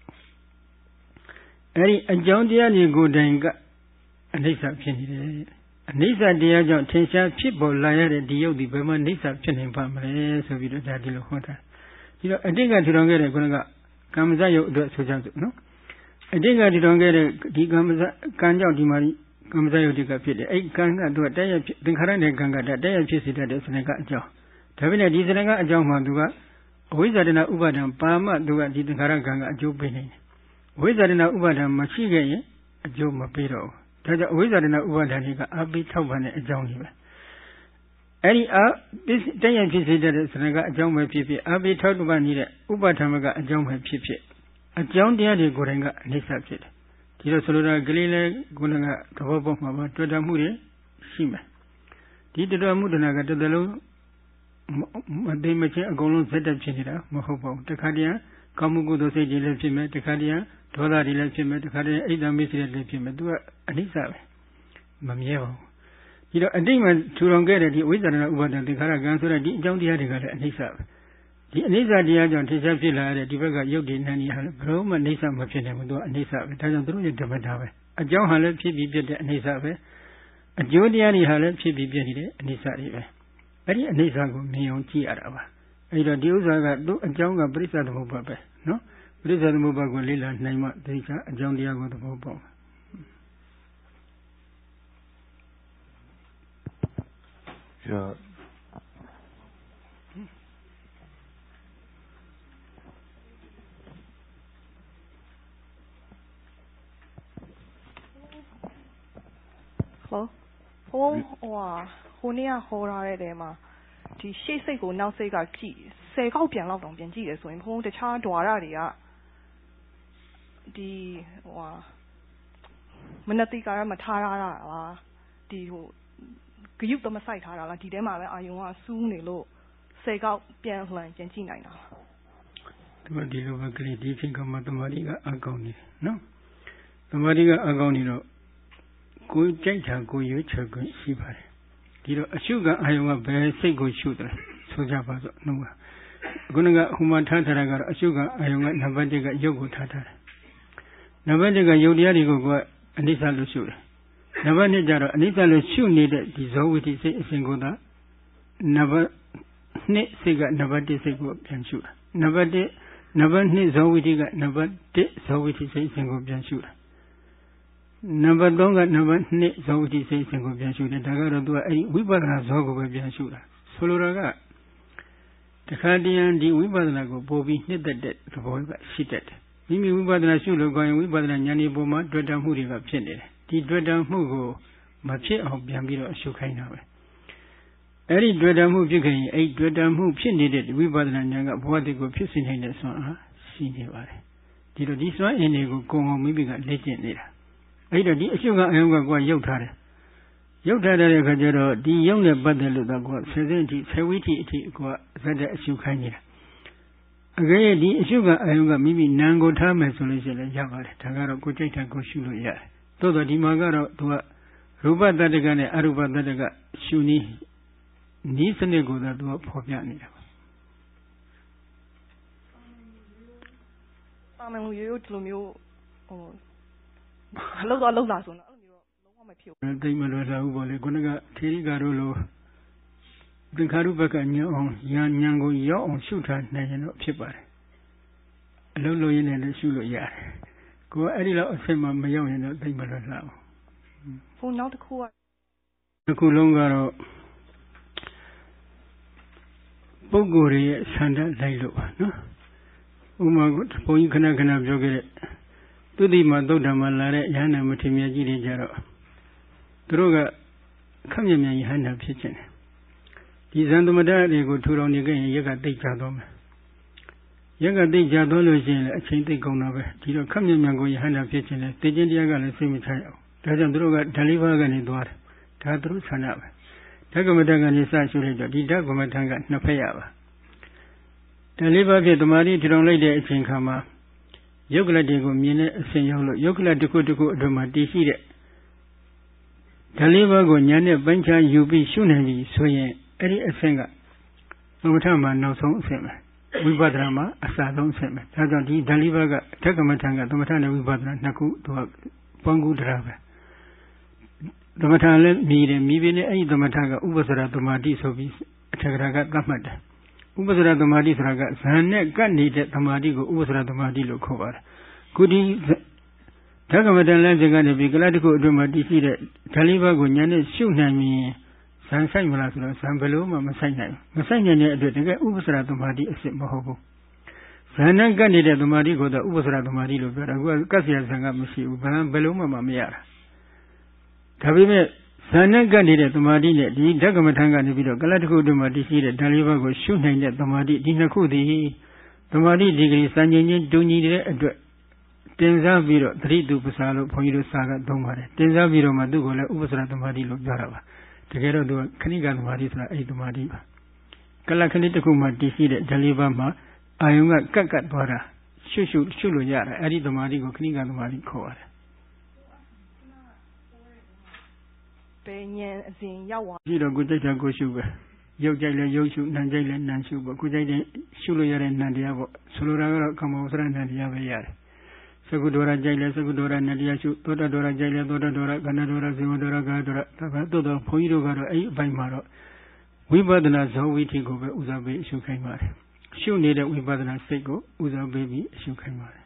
အဲဒီအကြောင်းတရားတွေကိုယ်တိုင်ကအနိစ္စဖြစ်နေတယ်အနိစ္စတရားကြောင့်ထင်ရှားဖြစ်ပေါ်လာရတဲ့ဒီယုတ်ဒီဘယ်မှာအနိစ္စဖြစ်နေပါမလဲဆိုပြီးတော့ဒါဒီလိုဟောတာဒီတော့အတိတ်ကထူထောင်ခဲ့တဲ့ခုနကကမ္မဇယုတ်အတွက်ဆိုကြစို့နော်အတိတ်ကထူထောင်ခဲ့တဲ့ဒီကံကြောင့်ဒီမှာကမ္မဇယုတ်တိကဖြစ်တယ်အဲ့ကံကသူကတည့်ရသင်္ခါရနဲ့ကံကတည့်ရဖြစ်စေတတ်တဲ့စနကအကြောင်းဒါပေမဲ့ဒီစနကအကြောင်းမှသူကအဝိဇ္ဇာတနာဥပါဒံပါမသူကဒီသင်္ခါရကံကအကျိုးပေးနေတယ်ဝိဇ္ဇာတနာဥပါဒံမရှိခဲ့ရင်အကျိုးမပေးတော့ဘူးဒါကြောင့်အဝိဇ္ဇာတနာဥပါဒံတွေကအပိထောက်ပံ့တဲ့အကြောင်းတွေပဲအဲ့ဒီတည့်ရဖြစ်စေတဲ့စနကအကြောင်းပဲဖြစ်ဖြစ်အပိထောက်ပံ့နေတဲ့ဥပါဒံကအကြောင်းပဲဖြစ်ဖြစ်အကြောင်းတရားတွေကိုယ်တိုင်ကအနိစ္စဖြစ်တယ်ဒီလိုဆိုလိုတာကလေးလည်းခုနကသဘောပေါက်မှာပါတွေ့တာမှုတွေရှိမယ်ဒီတွေ့တာမှုတဏကတစ်သလုံးမသိမချင်းအကုန်လုံးဇက်တက်ဖြစ်နေတာမဟုတ်ပါဘူးတခါတည်းကောင်းမှုကုသိုလ်စိတ်တွေလည်းဖြစ်မယ်တခါတည်းဒေါသတွေလည်းဖြစ်မယ်တခါတည်းအိတ်တမိစိတ်တွေလည်းဖြစ်မယ်သူကအနိစ္စပဲမမြဲပါဘူးဒီတော့အတိတ်မှာထူထောင်ခဲ့တဲ့ဒီဝိဇ္ဇာဏဥပါဒံသင်္ခါရကံဆိုတဲ့ဒီအကြောင်းတရားတွေကလည်းအနိစ္စပဲဒီအနိစ္စတရားကြောင့်ထင်ရှားဖြစ်လာတဲ့ဒီဘက်ကယုတ်ဒီနန္ဒီဟာလည်းဘယ်တော့မှအနိစ္စမဖြစ်နိုင်ဘူးသူကအနိစ္စပဲဒါကြောင့်သူတို့ရဲ့ဓမ္မတာပဲအကြောင်းဟာလည်းဖြစ်ပြီးပြတဲ့အနိစ္စပဲအကျိုးတရားတွေဟာလည်းဖြစ်ပြီးပြနေတဲ့အနိစ္စတွေပဲအဲ့ဒီအနိစ္စကိုမြင်အောင်ကြည့်ရတာပါအဲ့တော့ဒီဥစ္စာကသူ့အကြောင်းကပရိစ္ဆေသမုပ္ပါပဲနော်ပရိစ္ဆေသမုပ္ပါကိုလေ့လာနိုင်မှသိချာအကြောင်းတရားကိုသဘောပေါက်好，我那样好啦嘞的嘛，ဒီရှေ့စိတ်ကိုနောက်စိတ်ကကြည့်10ခေါက်ပြန်လောက်တောင်ပြန်ကြည့်တယ်ဆိုရင်ဘုံတခြားဓွာရတွေကဒီမနတိကာရမထားရတာလားဒီဂယုတမဆိုင်ထားတာလားဒီထဲမှာပဲအာယုံကစူးနေလို့10ခေါက်ပြန်လှန်ကြည့်နိုင်တာဒီလိုပဲကလေးဒီချိန်ကမှတမာတိကအကောင်းနေနော်တမာတိကအကောင်းနေတော့ကိုယ်ကြိုက်တာကိုရွေးချယ်ခွင့်ရှိပါတယ်ဒီတော့အရှုကအာယုံကဘယ်စိတ်ကိုရှုတယ်ဆိုကြပါစို့နှုတ်ပါခုနကဟိုမှာထားထားတာကတော့အရှုကအာယုံကနံပါတ်1ကရုပ်ကိုထားထားတယ်နံပါတ်1ကရုပ်တရားတွေကိုကအနိစ္စလို့ရှုတယ်နံပါတ်2ကျတော့အနိစ္စလို့ရှုနေတဲ့ဒီဇောဝိတ္တိစိတ်အစဉ်ကိုသာနံပါတ်2စိတ်ကနံပါတ်1စိတ်ကိုပြန်ရှုတာနံပါတ်2ဇောဝိတ္တိကနံပါတ်1ဇောဝိတ္တိစိတ်အစဉ်ကိုပြန်ရှုတာနံပါတ်3ကနံပါတ်2ဇောဝိတ္တိစိတ်စဉ်ကိုပြန်ရှုတယ်ဒါကတော့သူကအဲ့ဒီဝိပဿနာဇောကိုပဲပြန်ရှုတာဆိုလိုတာကတခါတည်းဒီဝိပဿနာကိုပို့ပြီးနှစ်သက်တဲ့သဘောကရှိတတ်တယ်မိမိဝိပဿနာရှုလို့ကောင်းရင်ဝိပဿနာဉာဏ်ဒီပုံမှာတွေ့တာမှုတွေကဖြစ်နေတယ်ဒီတွေ့တာမှုကိုမဖြစ်အောင်ပြန်ပြီးတော့အရှုခိုင်းတာပဲအဲ့ဒီတွေ့တာမှုဖြစ်ခင်အဲ့ဒီတွေ့တာမှုဖြစ်နေတဲ့ဝိပဿနာဉာဏ်ကဘဝတည်းကိုဖြစ်စေနိုင်တဲ့စွမ်းအားရှိနေပါတယ်ဒီလိုဒီစွမ်းအင်တွေကိုကိုယ်အောင်မိမိကလေ့ကျင့်နေတာအဲ့တော့ဒီအရှုကအယုံကကိုယ်ရုပ်ထားတယ်ရုပ်ထားတဲ့အခါကျတော့ဒီရုပ်နဲ့ပတ်သက်လို့တော့ကိုယ်ဆယ်စင်းအထိဆယ်ဝိထိအထိကိုယ်ဇက်တဲ့အရှုခိုင်းနေတာအကယ်၍ဒီအရှုကအယုံကမိမိနာမ်ကိုထားမယ်ဆိုလို့ရှိရင်ရပါတယ်ဒါကတော့ကိုယ်ကြိုက်တာကိုရှုလို့ရတယ်သို့တော့ဒီမှာကတော့သူကရူပတတ္တကနဲ့အရူပတတ္တကရှုနည်းစနစ်ကိုသာသူကဖော်ပြနေတာပါတာမန်လူရိုးဒီလိုမျိုးလောက်လာဆိုတော့အဲ့လိုမျိုးလုံးဝမဖြစ်ဘူးတိတ်မလွယ်လာဘူးပေါ့လေခုနကထေရိကာတို့လိုသင်္ခါရုပ္ပကညံအောင်ဉာဏ်ကိုရောက်အောင်ရှုထားနိုင်ရင်တော့ဖြစ်ပါတယ်အလုံးလို့ရင်းနဲ့လည်းရှုလို့ရတယ်ကိုယ်အဲ့ဒီလောက်အဆင့်မှမရောက်ရင်တော့တိတ်မလွယ်လာဘူးဘုံနောက်တစ်ခုလုံးကတော့ပုဂ္ဂိုလ်ရဲ့ဆန္ဒလိုက်လို့ပါနော်ဥပမာဘုန်းကြီးခဏပြောခဲ့တဲ့သူတိမသုဒ္ဓမှာလာတဲ့ယဟန္တာမထေရကြီးတွေကြတော့သူတို့ကခက်မြင်ယဟန္တာဖြစ်ခြင်းတယ်ဒီဇန်သမတတွေကိုထူထောင်နေကြရင်ရက်ကတိတ်ကြသွားမယ်ရက်ကတိတ်ကြသွားလို့ရှိရင်လည်းအချိန်တိတ်ကုန်တာပဲဒီတော့ခက်မြင်ကိုယဟန္တာဖြစ်ခြင်းတယ်သိခြင်းတရားကလည်းစိတ်မချရအောင်ဒါကြောင့်သူတို့ကဓာလေးပါးကနေသွားတယ်ဒါသူတို့ဆန္ဒပဲဓကမတကနေစရှုလိုက်တော့ဒီဓကမတကနှစ်ဖက်ရပါဓာလေးပါးဖြစ်တမာတိထူထောင်လိုက်တဲ့အချိန်ခါမှာယုတ်ကလတ်တွေကိုမြင်တဲ့အစဉ်ရောက်လို့ယုတ်ကလတ်တစ်ခုအတွင်းမှာတည်ရှိတဲ့ဓာလေးပါးကိုဉာဏ်နဲ့ပိုင်းခြားယူပြီးရှုနိုင်ပြီဆိုရင်အဲ့ဒီအစဉ်ကသမထမှာနောက်ဆုံးအစဉ်ပဲဝိပဿနာမှာအစဆုံးအစဉ်ပဲဒါကြောင့်ဒီဓာလေးပါးကဓကမထကသမထနဲ့ဝိပဿနာနှစ်ခုသူကပေါင်းကူးတရားပဲသမထလည်းမြည်တယ်မြည်ပြီးနဲ့အဲ့ဒီသမထကဥပ္ပစရသမာဓိဆိုပြီးအထက်ကရာကသတ်မှတ်တယ်ဥပ္ပစရသမာဓိဆိုတာကဇန်နဲ့ကပ်နေတဲ့သမာဓိကိုဥပ္ပစရသမာဓိလို့ခေါ်ပါတယ်ခုဒီဓကမတန်လမ်းစဉ်ကနေပြီးကလတ်တစ်ခုအတွင်းမှာတည်ရှိတဲ့ဓာလေးပါးကိုဉာဏ်နဲ့ရှုနိုင်ရင်ဇန်ဆိုင်မလားဆိုတော့ဇန်ဘယ်လိုမှမဆိုင်နိုင်ဘူးမဆိုင်နိုင်တဲ့အတွက်တကယ်ဥပ္ပစရသမာဓိအစစ်မဟုတ်ဘူးဇန်နဲ့ကပ်နေတဲ့သမာဓိကိုတော့ဥပ္ပစရသမာဓိလို့ပြောတာအခုကပ်เสียဇန်ကမရှိဘူးဘယ်လိုမှမရတာဒါပေမဲ့ဇန်နဲ့ကပ်နေတဲ့သမာဓိနဲ့ဒီဓကမထံကနေပြီးတော့ကလတ်တစ်ခုအတွင်းမှာတည်ရှိတဲ့ဓာလေးပါးကိုရှုနိုင်တဲ့သမာဓိဒီနှစ်ခုသည်သမာဓိဒီဂရီစံချိန်ချင်းတူညီတဲ့အတွက်တင်စားပြီးတော့သတိတုပ္ပစာလို့ဘုန်းကြီးတို့စာကသုံးပါတယ်တင်စားပြီးတော့မှသူ့ကိုလည်းဥပ္ပစရသမာဓိလို့ပြောတာပါတကယ်တော့သူကခဏိကသမာဓိဆိုတာအဲ့ဒီသမာဓိပါကလတ်ခဏိတစ်ခုမှတည်ရှိတဲ့ဓာလေးပါးမှာအာယုံကကတ်သွားတာရှုလို့ရတာအဲ့ဒီသမာဓိကိုခဏိကသမာဓိခေါ်ပါတယ်ဘယ်ဉာဏ်အစဉ်ရောက်သွားပြီးတော့ကိုကြိုက်တာကိုရှုပဲရုပ်ကြိုက်လဲရုပ်ရှုနာမ်ကြိုက်လဲနာမ်ရှုပေါ့ကိုကြိုက်တဲ့ရှုလို့ရတဲ့နာမ်တရားပေါ့ဆိုလိုတာကတော့ကမ္မဝဆရနာမ်တရားပဲရတယ်သကုဒ္ဒရာကြိုက်လဲသကုဒ္ဒရာနာမ်တရားရှုသောတဒ္ဒရာကြိုက်လဲသောတဒ္ဒရာကဏ္ဍဒ္ဒရာဇေဝဒ္ဒရာကာဒ္ဒရာဒါပဲတို့တော့ဘုန်းကြီးတို့ကတော့အဲ့ဒီအပိုင်းမှာတော့ဝိပဿနာဇောဝိထိကိုပဲဥစားပေးရှုခိုင်းပါတယ်ရှုနေတဲ့ဝိပဿနာစိတ်ကိုဦးစားပေးပြီးရှုခိုင်းပါတယ်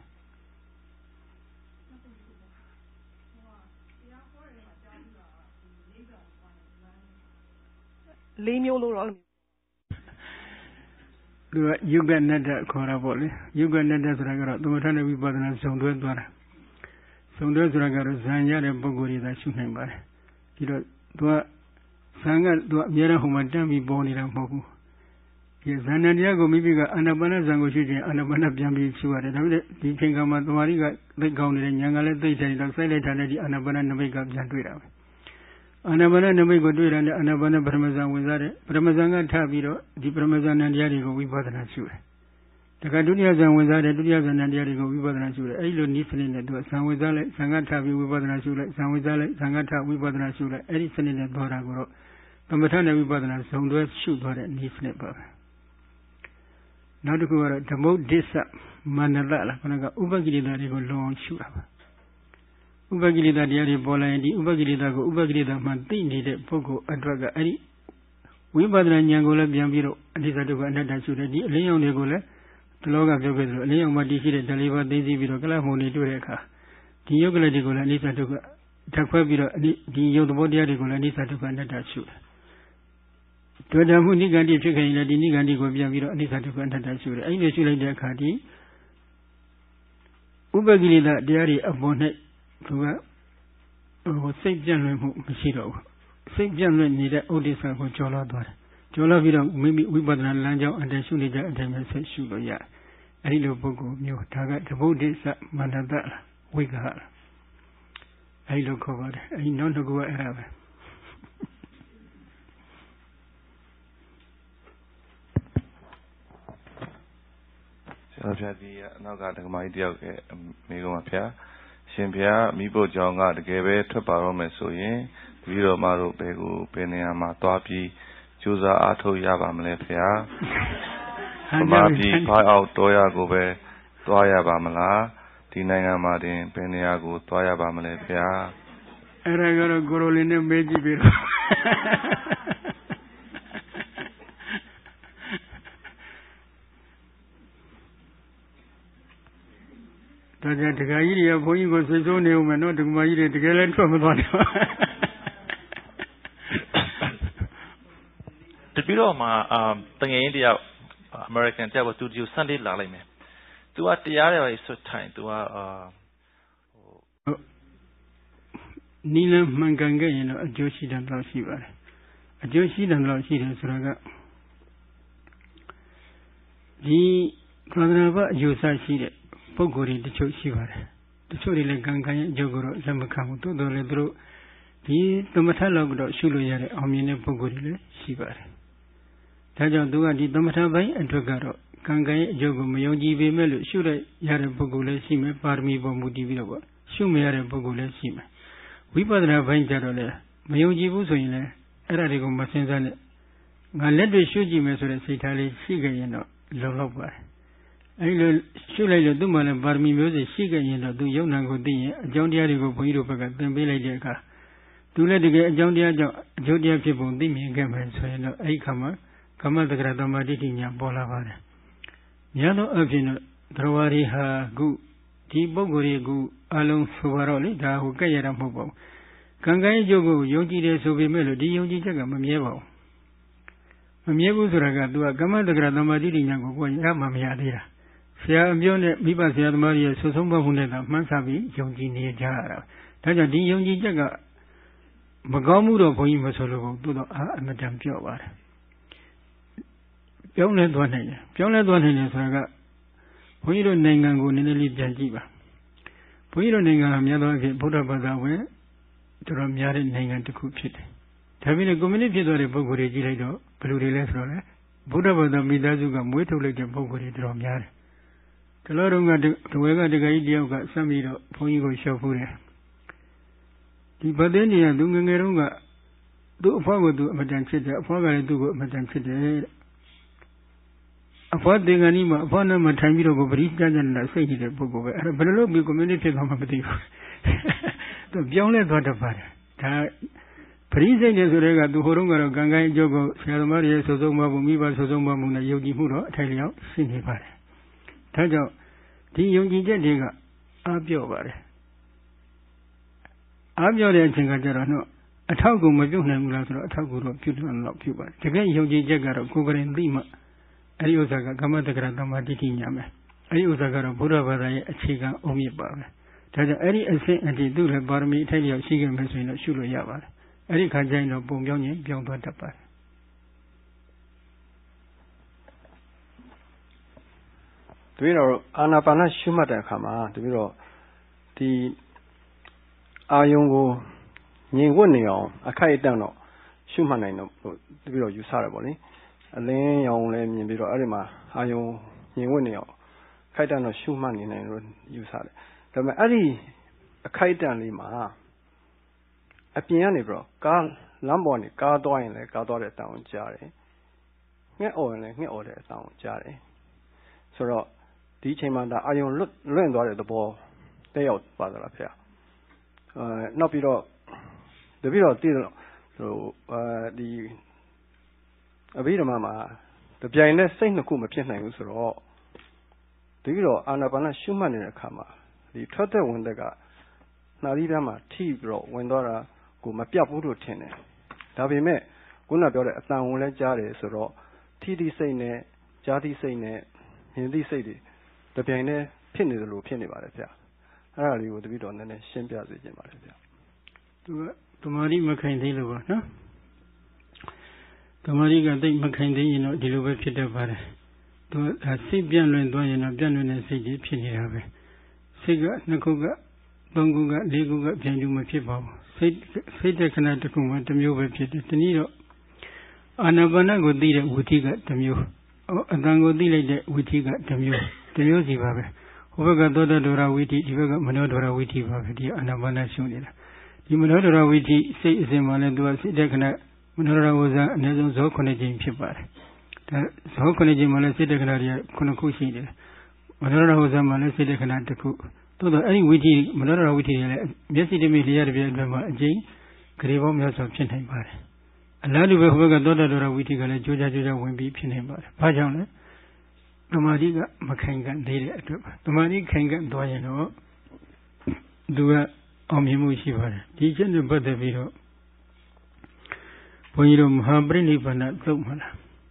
လေးမျိုးလို့တော့သူကယုဂနတ္တခေါ်တာပေါ့လေယုဂနတ္တဆိုတာကတော့သမထနဲ့ဝိပဿနာစုံတွဲသွားတာစုံတွဲဆိုတာကတော့ဇံရတဲ့ပုဂ္ဂိုလ်တွေသာရှုနိုင်ပါတယ်ဒီတော့သူကဇံကသူကအများအားဟိုမှာတန်းပြီးပေါ်နေတာမဟုတ်ဘူးဒီဇာဏတရားကိုမိမိကအာနာပါနဇံကိုရှုခြင်းအာနာပါနပြန်ပြီးရှုရတယ်ဒါပေမဲ့ဒီချိန်ကမှသမာဓိကသိကောင်းနေတဲ့ဉာဏ်ကလည်းသိတယ်တော့စိုက်လိုက်တာနဲ့ဒီအာနာပါနနမိတ်ကပြန်တွေ့တာပဲအာနာပါနနမိတ်ကိုတွေ့တာနဲ့အာနာပါနပရမဇံဝင်စားတယ်ပရမဇံကထပြီးတော့ဒီပရမဇံနံတရားတွေကိုဝိပဿနာရှုတယ်ဒါကဒုတိယဇံဝင်စားတယ်ဒုတိယဇံနံတရားတွေကိုဝိပဿနာရှုတယ်အဲဒီလိုနည်းစနစ်နဲ့သူကဇံဝင်စားလိုက်ဇံကထပြီးဝိပဿနာရှုလိုက်ဇံဝင်စားလိုက်ဇံကထဝိပဿနာရှုလိုက်အဲဒီစနစ်နဲ့သွားတာကိုတော့သမထနဲ့ဝိပဿနာဇုံတွဲရှုသွားတဲ့နည်းစနစ်ပါပဲနောက်တစ်ခုကတော့ဓမ္မုဒ္ဒစ္စမန္နတလားခဏကဥပကိလေသာတွေကိုလုံအောင်ရှုတာပါဥပကိလေသာတရားတွေပေါ်လာရင်ဒီဥပကိလေသာကိုဥပကိလေသာမှသိနေတဲ့ပုဂ္ဂိုလ်အတွက်ကအဲ့ဒီဝိပဿနာဉာဏ်ကိုလည်းပြန်ပြီးတော့အနိစ္စဒုက္ခအနတ္တရှုတယ်ဒီအလင်းရောင်တွေကိုလည်းဒီလောကပြောခဲ့သလိုအလင်းရောင်မှာတည်ရှိတဲ့ဓာတ်လေးပါးသိသိပြီးတော့ကလပ်မှုန်တွေတွေ့တဲ့အခါဒီယုတ်ကလေးတွေကိုလည်းအနိစ္စဒုက္ခဓာတ်ခွဲပြီးတော့ဒီယုတ်သဘောတရားတွေကိုလည်းအနိစ္စဒုက္ခအနတ္တရှုတယ်တွေ့တယ်မှုနိဂန္တိဖြစ်ခဲ့ရင်လည်းဒီနိဂန္တိကိုပြန်ပြီးတော့အနိစ္စဒုက္ခအနတ္တရှုတယ်အဲ့ဒီရှုလိုက်တဲ့အခါဒီဥပကိလေသာတရားတွေအပေါ်၌သူကစိတ်ပြန့်လွင့်မှုမရှိတော့ဘူးစိတ်ပြန့်လွင့်နေတဲ့ဥဒိစ္စကိုကျော်လွှားသွားတယ်ကျော်လွှားပြီးတော့မိမိဝိပဿနာလမ်းကြောင်းအတ္တရှုနေတဲ့အတိုင်းပဲဆက်ရှုလို့ရတယ်အဲဒီလိုပုဂ္ဂိုလ်မျိုးဒါကဓမ္မုဒ္ဒစ္စမန္တတလားဝိကဟလားအဲဒီလိုခေါ်ပါတယ်အဲဒီနောက်တစ်ခုကအဲ့ဒါပဲဆရာပြဒီအနောက်ကဒကမာကြီးတယောက်ကမိကုံးပါဗျာရှင်ဘုရားမိဖို့ကြောင့်ကတကယ်ပဲထွက်ပါတော့မယ်ဆိုရင်တပည့်တော်မတို့ဘယ်နေရာမှာသွားပြီးကြိုးစားအားထုတ်ရပါမလဲဘုရားဗမာပြည်ဖိုင်အောက်တော်ရကိုပဲသွားရပါမလားဒီနိုင်ငံမှာတင်ဘယ်နေရာကိုသွားရပါမလဲဘုရားအဲ့ဒါကတော့ကိုရိုလင်းနဲ့မေးကြည့်ပြီးတော့ဒါကြတခါကြီးတွေကဘုန်းကြီးကိုဆွေးဆိုးနေဦးမယ်နော်ဒကမာကြီးတွေတကယ်လည်းထွက်မသွားတော့တပည့်တော်မှာတငယ်ချင်းတယောက် American တယောက်သူဒီ Sunday လာလိုက်မယ်သူကတရားတွေဆွတ်ထိုင်သူကနီလမှန်ကန်ခဲ့ရင်တော့အကျိုးရှိတယ်လို့ရှိပါတယ်အကျိုးရှိတယ်လို့ရှိတယ်ဆိုတာကဒီသာသနာ့ဘအယူဆရှိတဲ့ပုဂ္ဂိုလ်တွေတချို့ရှိပါတယ်တချို့တွေလည်းကံရဲ့အကျိုးကိုတော့လက်မခံဘူးတိုးတော်လည်းသူတို့ဒီသမထလောက်တော့ရှုလို့ရတဲ့အောင်မြင်တဲ့ပုဂ္ဂိုလ်တွေလည်းရှိပါတယ်ဒါကြောင့်သူကဒီသမထပိုင်းအတွက်ကတော့ကံရဲ့အကျိုးကိုမယုံကြည်ပေမဲ့လို့ရှုရရတဲ့ပုဂ္ဂိုလ်လည်းရှိမယ်ပါရမီပေါ်မူတည်ပြီးတော့ရှုမရတဲ့ပုဂ္ဂိုလ်လည်းရှိမယ်ဝိပဿနာပိုင်းကျတော့လည်းမယုံကြည်ဘူးဆိုရင်လည်းအဲ့ဒါတွေကိုမစင်စားနဲ့ငါလက်တွေ့ရှုကြည့်မယ်ဆိုတဲ့စိတ်ထားလေးရှိကြရင်တော့လုံလောက်ပါတယ်အဲဒီလိုရှုလိုက်လို့သူ့မှာလည်းပါရမီမျိုးစုရှိခဲ့ရင်တော့သူယုံနာကိုသိရင်အကြောင်းတရားတွေကိုဘုန်းကြီးတို့ဘက်ကသင်ပေးလိုက်တဲ့အခါသူလည်းတကယ်အကြောင်းတရားကြောင့်အကျိုးတရားဖြစ်ပုံသိမြင်ခဲ့မယ်ဆိုရင်တော့အဲဒီခါမှာကမ္မတက္ကရာတမ္မာဒိဋ္ဌိညာပေါ်လာပါတယ်။များသောအားဖြင့်တော့သရဝရီဟာခုဒီပုဂ္ဂိုလ်တွေကိုအလုံးဆိုပါတော့လေဒါဟိုကဲ့ရတာမဟုတ်ပါဘူး။ကံကံရဲ့ကျိုးကိုယုံကြည်တယ်ဆိုပေမဲ့လို့ဒီယုံကြည်ချက်ကမမြဲပါဘူး။မမြဲဘူးဆိုတာကသူကကမ္မတက္ကရာတမ္မာဒိဋ္ဌိညာကိုကိုယ်ရမှမရသေးတာ။ဆရာအပြောနဲ့မိဘဆရာသမားရဲ့ဆွဆုံးပတ်မှုနဲ့သာမှန်းဆပြီးယုံကြည်နေကြရတာ။ဒါကြောင့်ဒီယုံကြည်ချက်ကမကောင်းမှုတော့ဘုန်းကြီးမဆိုလို့ဘူးသို့တော့အမတန်ပြော့ပါတယ်။ပြောင်းလဲသွားနိုင်တယ်ပြောင်းလဲသွားနိုင်တယ်ဆိုတာကဘုန်းကြီးတို့နိုင်ငံကိုနည်းနည်းလေးပြန်ကြည့်ပါဘုန်းကြီးတို့နိုင်ငံကများသောအားဖြင့်ဗုဒ္ဓဘာသာဝင်တော်တော်များတဲ့နိုင်ငံတစ်ခုဖြစ်တယ်ဒါပေမဲ့ကွန်မြူနစ်ဖြစ်သွားတဲ့ပုဂ္ဂိုလ်တွေကြည့်လိုက်တော့ဘယ်လိုတွေလဲဆိုတော့လေဗုဒ္ဓဘာသာမိသားစုကမွေးထုတ်လိုက်တဲ့ပုဂ္ဂိုလ်တွေတော်တော်များတယ်ဒီလိုတော့ကတဝဲကတကကြီးတယောက်ကဆက်ပြီးတော့ဘုန်းကြီးကိုလျှောက်ဖူးတယ်ဒီဗဒင်းကြီးကသူငငယ်တုန်းကသူ့အဖွားကိုသူအမတန်ချစ်တယ်အဖွားကလည်းသူ့ကိုအမတန်ချစ်တယ်အဖွားသင်္ကန်းကြီးမှာအဖွားနဲ့မှထိုင်ပြီးတော့ကိုပရိစ္ဆေကြနေတာစိတ်နေတဲ့ပုဂ္ဂိုလ်ပဲအဲ့ဒါဘယ်လိုလုပ်ပြီးကွန်မြူနစ်ဖြစ်သွားမှမသိဘူးသူပြောင်းလဲသွားတတ်ပါတယ်ဒါပရိစိတ်နဲ့ဆိုတဲ့ကသူဟိုတုန်းကတော့ကံကိုင်းအကျိုးကိုဆရာသမားတွေရဲ့ဆိုဆုံးမမှုမိဘဆိုဆုံးမမှုနဲ့ယုံကြည်မှုတော့အထိုက်လျောက်ရှိနေပါတယ်ဒါကြောင့်ဒီယုံကြည်ချက်တွေကအားပြော့ပါတယ်အားပြော့တဲ့အချိန်ကကျတော့တော့အထောက်ကူမပြုတ်နိုင်ဘူးလားဆိုတော့အထောက်ကူတော့ပြုတ်တယ်လို့ပြုတ်ပါတယ်တကယ်ယုံကြည်ချက်ကတော့ကိုယ်ကရင်သိမှအဲဒီဥစ္စာကကမ္မတက္ကရာတမ္မာတိဋ္ဌိညာမယ်အဲဒီဥစ္စာကတော့ဘုရားဘာသာရဲ့အခြေခံအုံမြစ်ပါပဲဒါကြောင့်အဲ့ဒီအဆင့်အထိသူ့လည်းပါရမီအထိုက်လျောက်ရှိခဲ့မယ်ဆိုရင်တော့ရှုလို့ရပါတယ်အဲ့ဒီခါကျရင်တော့ပုံပြောင်းရင်ပြောင်းသွားတတ်ပါတယ်တပည့်တော်အာနာပါနရှုမှတ်တဲ့အခါမှာတပည့်တော်ဒီအာယုံကိုငြိမ်ဝတ်နေအောင်အခိုက်အတန့်တော့ရှုမှတ်နိုင်တော့တပည့်တော်ယူဆရပေါ့လေအလင်းရောင်လည်းမြင်ပြီးတော့အဲ့ဒီမှာအာယုံငြိမ်ဝတ်နေအောင်ခိုက်တန့်တော့ရှုမှတ်နေနိုင်လို့ယူဆတယ်ဒါပေမဲ့အဲ့ဒီအခိုက်အတန့်လေးမှာအပြင်ကနေပြီးတော့ကားလမ်းပေါ်နေကားသွားရင်လည်းကားသွားတဲ့အတန်ကိုကြားတယ်ငှက်အော်ရင်လည်းငှက်အော်တဲ့အတန်ကိုကြားတယ်ဆိုတော့ဒီအချိန်မှာဒါအာယုံလွင့်သွားတဲ့သဘောတက်ရောက်ပါသလားဖေ။နောက်ပြီးတော့တပည့်တော်သိတော့ဒီအဘိဓမ္မာမှာတပြိုင်နဲ့စိတ်နှစ်ခုမဖြစ်နိုင်ဘူးဆိုတော့တပည့်တော်အာနာပါနရှုမှတ်နေတဲ့အခါမှာဒီထွက်တဲ့ဝင်တဲ့ကနှာသီးထဲမှာထိပြီးတော့ဝင်သွားတာကိုမပြတ်ဘူးလို့ထင်တယ်။ဒါပေမဲ့ခုနပြောတဲ့အတန်ဝင်လဲကြားတယ်ဆိုတော့ထိတိစိတ်နဲ့ကြားတိစိတ်နဲ့မြင်တိစိတ်တွေတပြိုင်နဲ့ဖြစ်နေတယ်လို့ဖြစ်နေပါတယ်ဗျ။အဲ့ဒါလေးကိုတပည့်တော်နည်းနည်းရှင်းပြစေချင်ပါတယ်ဗျ။သူကဓမ္မရီမခိုင်သေးလို့ပါနော်။ဓမ္မရီကသိမခိုင်သေးရင်တော့ဒီလိုပဲဖြစ်တတ်ပါတယ်။သူကစိတ်ပြန့်လွင်သွားရင်တော့ပြန့်လွင်တဲ့စိတ်ကြီးဖြစ်နေတာပဲ။စိတ်ကနှစ်ခုကသုံးခုကလေးခုကပြိုင်တူမဖြစ်ပါဘူး။စိတ်တဲ့ခဏတစ်ခုမှတစ်မျိုးပဲဖြစ်တယ်။ဒီနည်းတော့အာနာပါနကိုသိတဲ့ဝိသိကတစ်မျိုးအတန်ကိုသိလိုက်တဲ့ဝိသိကတစ်မျိုးစီပါပဲဟိုဘက်ကသောတဒရဝိသိဒီဘက်ကမနောဒရဝိသိပါပဲဒီအာနာပါနရှုနေတာဒီမနောဒရဝိသိစိတ်အစဉ်မှာလည်းသူကစိတ်တဲ့ခဏမနောဒရဝဇ္ဇအနည်းဆုံးဇော9ကြိမ်ဖြစ်ပါတယ်ဒါဇော9ကြိမ်မှာလည်းစိတ်တဲ့ခဏတွေက9ခုရှိတယ်မနောဒရဝဇ္ဇမှာလည်းစိတ်တဲ့ခဏတစ်ခုသို့တော့အဲ့ဒီဝိသိမနောဒရဝိသိတွေလည်းမျက်စိတမိလျှက်တစ်ပြည့်အတွင်းမှာအကျိန်ဂရေပေါင်းများစွာဖြစ်နိုင်ပါတယ်အလားတူပဲဟိုဘက်ကသောတဒရဝိသိကလည်းကြိုးကြဝင်ပြီးဖြစ်နေပါတယ်ဘာကြောင့်လဲသမာဓိကမခိုင်ခံ့သေးတဲ့အတွက်ပါသမာဓိခိုင်ခံ့သွားရင်တော့သူကအောင်မြင်မှုရှိပါတယ်ဒီချက်နဲ့ပတ်သက်ပြီးတော့ဘုန်းကြီးတို့မဟာပရိနိဗ္ဗာန်သုတ်မှာလား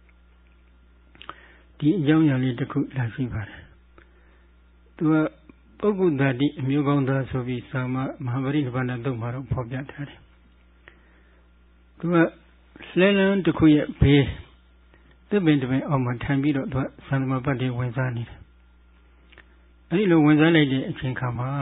ဒီအကြောင်းအရာလေးတစ်ခုလာရှိပါတယ်သူကပုဂ္ဂုတ္တတိအမျိုးကောင်းသားဆိုပြီးသာမမဟာပရိနိဗ္ဗာန်သုတ်မှာတော့ဖော်ပြထားတယ်သူကလဲလန်းတစ်ခုရဲ့ဘေးသစ်ပင်တစ်ပင်အောက်မှာထိုင်ပြီးတော့သူကသံသမပတ်တွေဝင်စားနေတယ်အဲဒီလိုဝင်စားလိုက်တဲ့အချိန်ခါမှာ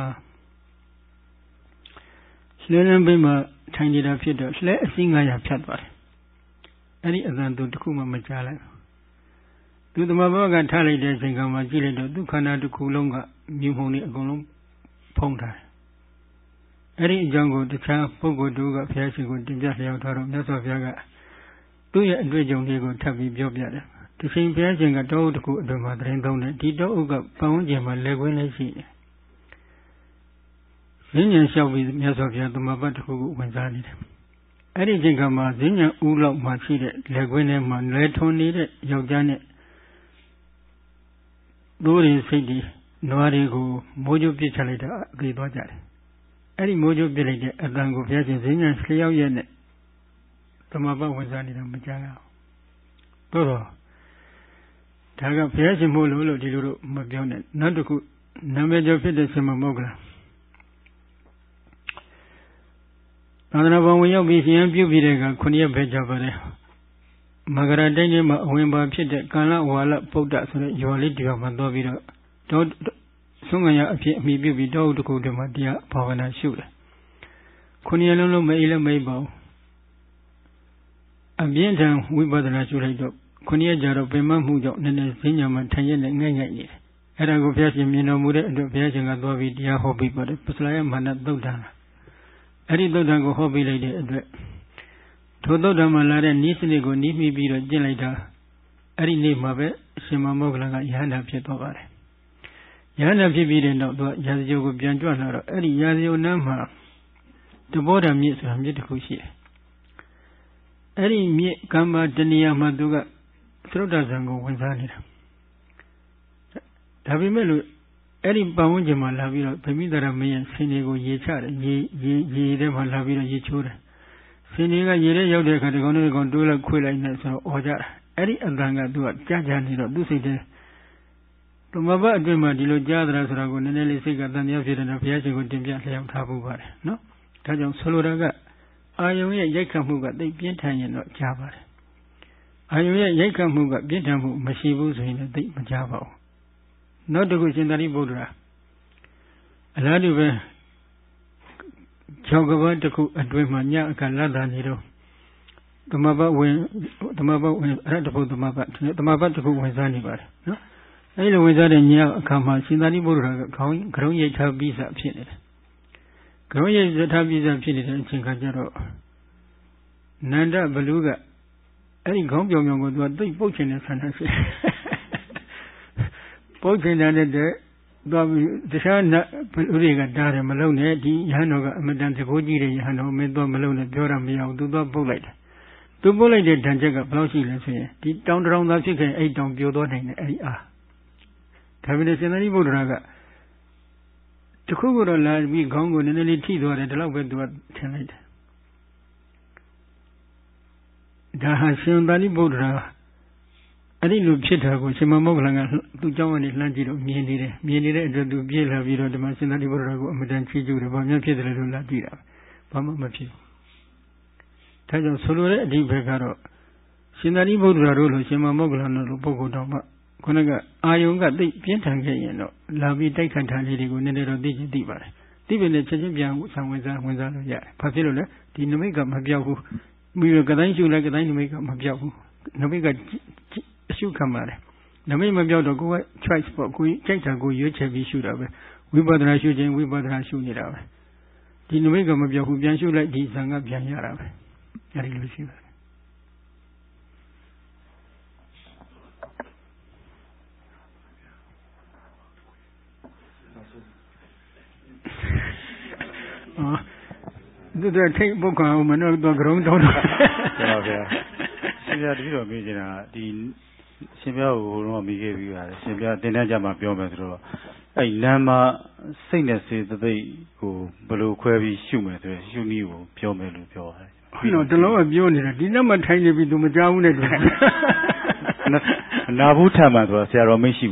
လဲလန်းဘေးမှာထိုင်နေတာဖြစ်တော့လဲအစီး900ဖြတ်သွားတယ်အဲဒီအသံသူတစ်ခုမှမကြားလိုက်သူသမဘကထားလိုက်တဲ့အချိန်ခါမှာကြည့်လိုက်တော့သူခန္ဓာတစ်ခုလုံးကမြူမှုန်တွေအကုန်လုံးဖုံးထားတယ်အဲဒီအကြောင်းကိုတခြားပုဂ္ဂိုလ်တို့ကဘုရားရှင်ကိုတင်ပြလျောက်ထားတော့မြတ်စွာဘုရားကသူ့ရဲ့အတွေ့အကြုံတွေကိုထပ်ပြီးပြောပြတယ်။ဒီချိန်ဘုရားရှင်ကတောအုပ်တစ်ခုအတွင်းမှာသတင်းသုံးတယ်ဒီတောအုပ်ကပတ်ဝန်းကျင်မှာလက်ကွင်းလည်းရှိတယ်။ဈဉ္ဉံလျှောက်ပြီးမြတ်စွာဘုရားသမဘတ်တစ်ခုကိုဝင်စားနေတယ်။အဲ့ဒီချိန်ကမှဈဉ္ဉံဦးလောက်မှရှိတဲ့လက်ကွင်းထဲမှာလွယ်ထွန်နေတဲ့ယောက်ျားနဲ့ဒိုးရင်စိတ်ဒီနွားတွေကိုမိုးကြိုးပစ်ချလိုက်တာအသေးသွားကြတယ်။အဲ့ဒီမိုးကြိုးပစ်လိုက်တဲ့အတန်ကိုဘုရားရှင်ဈဉ္ဉံလျှောက်ရဲ့နဲ့သမဘဝင်စားနေတာမကြားရဘူး။သို့တော့ဒါကဘုရားရှင်မို့လို့ဒီလိုတော့မပြောနဲ့။နောက်တစ်ခုနာမည်ကျော်ဖြစ်တဲ့ရှင်မမောက္ခလာသာသနာ့ဘောင်ဝင်ရောက်ပြီးရှင်ပြုပြီးတဲ့က9ရက်ပဲကြာပါတယ်။မဂရတိုင်းထဲမှာအဝင်ပါဖြစ်တဲ့ကာလဝါလပုဒ္ဒဆိုတဲ့ရွာလေးတရွာမှာသွားပြီးတော့ဆုံးခံရအဖြစ်အမိပြုပြီးတောအုပ်တစ်ခုတည်းမှာတရားဘာဝနာရှုတယ်။9ရက်လုံးမအေးလည်းမအေးပါဘူး။အပြင်းထန်ဝိပဿနာရှုလိုက်တော့9ရက်ကြာတော့ပင်မမှုကြောင့်နည်းနည်းဈဉ္ညာမှာထိုင်ရတဲ့ငိုက်နေတယ်။အဲ့ဒါကိုဘုရားရှင်မြင်တော်မူတဲ့အတွက်ဘုရားရှင်ကသွားပြီးတရားဟောပြီးပါတယ်ပစ္စလယမာနသုတ်တံအဲ့ဒီသုတ်တံကိုဟောပြီးလိုက်တဲ့အတွက်ထိုသုတ်တံမှာလာတဲ့နိစ္စနစ်ကိုနိမိပြီးတော့ကျင့်လိုက်တာအဲ့ဒီနေ့မှာပဲအရှင်မမောက္ခလကယဟန္တာဖြစ်သွားပါတယ်။ယဟန္တာဖြစ်ပြီးတဲ့နောက်သူကရာဇဂိုကိုပြန်ကြွလာတော့အဲ့ဒီရာဇဂိုနားမှာတဘောဓမြစ်ဆိုတာမြစ်တစ်ခုရှိတယ်။ Any me Gamba Denia Maduga Throdasango was on it. Tabimelu, Eddie Baunjama Lavira, Pemidara May, Senego Yechar, ye them Lavira Yechura. Senega Yere Yoda Catagona Gondula Quilla in Oja, Eddie Adanga do a Jajaniro, do say there. Tomaba Dema Dilo Jadras Ragon and Elisiga than the African of Yago Dimbia Tabubar. No? Tajam Soloraga. Ayoya Yakamuga, they Pietanya not Java. Ayoya Yakamuga, Pietamu, Mashibus in the Java. Not the good in the Bodra. A lot of Chogava to cook at Wemania, Kalada Nido. The Maba when Ratapo the Maba to cook with Zanibar. No? I know without a near Kama, Sinani Bodra, growing a tabisa pinnet. Growing the tabisa pinnet and Chinkajaro. Nanda Beluga. Any Gombio would what they poaching in Sanasi. Poaching under the Shana Puriga Dara Malone, the Hanoga, Madame Goji, Hano, Medo Malone, Dora Mio, do the bullet. The bullet did Tanjaga, Blossi, let's say, deep down around the chicken, 8 down Biodon, Cabinet and any Budraga. To Kugura lad, we gongo and any tea door at the love with what tonight. Daha Sundani Budra. I didn't look chitter, which is Mamoganga to John is Landido, Mienire, to Biela Viro, the Mansinati Burago, Madame Chiju, the Bamian Piedra Latira, Pama Machi. Tajan Solore di Begaro. Sinani Budra Rolo, Sima Moglan, Pogo Doma, Konaga, Ayunga, the Pientangano, Lavi Decantani, Nero Digi Diva. Divi the Chajibia, some ya, Papilla, the Nomega Mabiahu. We were going to like a dynamic of Mabiahu. Nomega Shukamar. The main Mabia go try spot, we take a go, you check be shoot over. We bought a shooting, we bought a shooting it out. The Nomega Mabiahu Bianshu like this and up Yara. Very lucid. Do they take book on the ground? Sibia, you don't mean the Sibia will not be gave you. Sibia, the Najama Biometro. A Nama Saint says that they go below Query Shumer, you knew Piomelu Pio. No, the lower Bionet, the number tiny bit to Majaun. Nabutama was Sarah Meshi.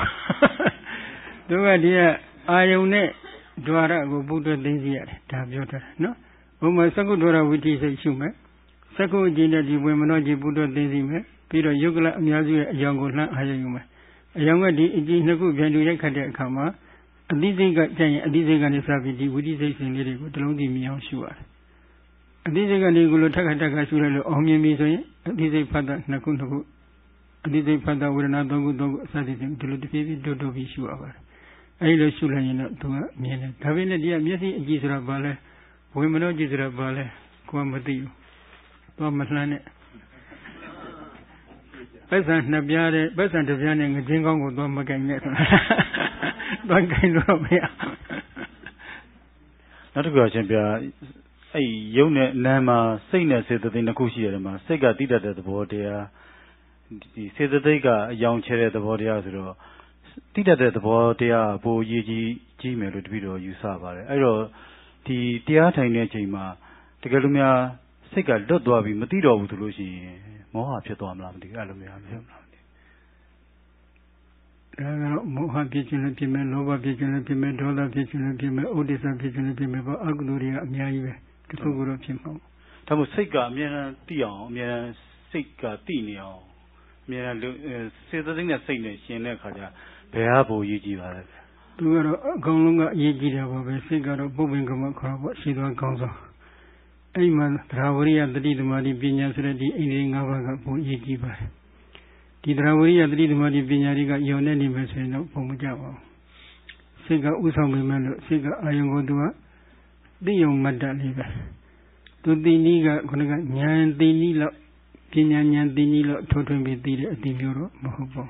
The idea I own it. Dwara go Buddha Daisy at Tabiota, no? Uma Sakudora, which is a human. Saku Jina, the Wemanoji Buddha Daisy, Peter Yugla, Miazu, Yangula, Hayuma. A younger Dinaku Vendu Yakata Kama, a Diziga, a Dizigan is Savidi, which is a lady with Lodi Miao Shua. A Dizigan Igulu Takataka Sura, Omia Miso, a Dizi Pada Nakuntu, a Dizi Pada with another good dog, Sadism to the baby Dodo Vishua. I love Sulayana to me. Having a dear Messi Gisra Bale, women of Gisra Bale, Quamadio, Tomaslane. Peasant Nabiare, Peasant of Yanning, a jingle with Don Maganet. Don't kind of me. Not a good champion. A young Nama, Saina said that in the Kushirama, Sega did at the border. He said that they got a young cherry at the border. Did that the border, Bo Yiji, Gmail, video you saw about it. I wrote the theatre in Ejima, the Galumia, Sega, Dodovi, Matiro with Lucy, Moha Piatom, the Galumia. Moha Pigeon Pime, Nova Pigeon Pime, Dola Pigeon Pime, Odessa Pigeon Pime, Agnoria, Miaive, the Puguro Pimpo. Tamu Sega, Miana Tion, Miana Sega Tinio, Miana say the thing that saying that she never had. Beabo Yiji. Tu Gonga Yiji, Sigaro, Bobingama, Sidon Gonzo. Ayman, Travoria, the Didmadi Binas, ready, eating Avaga, Yiji. The Travoria, the Didmadi Binariga, Yonani Meseno, Pomujava. Siga Usami Melo, Siga Ayongodua, the young Madaliva. To the Niga, Konaga, Nyan, the Nilo, Pinyan, the Nilo, Totem with the Euro, Mohobo.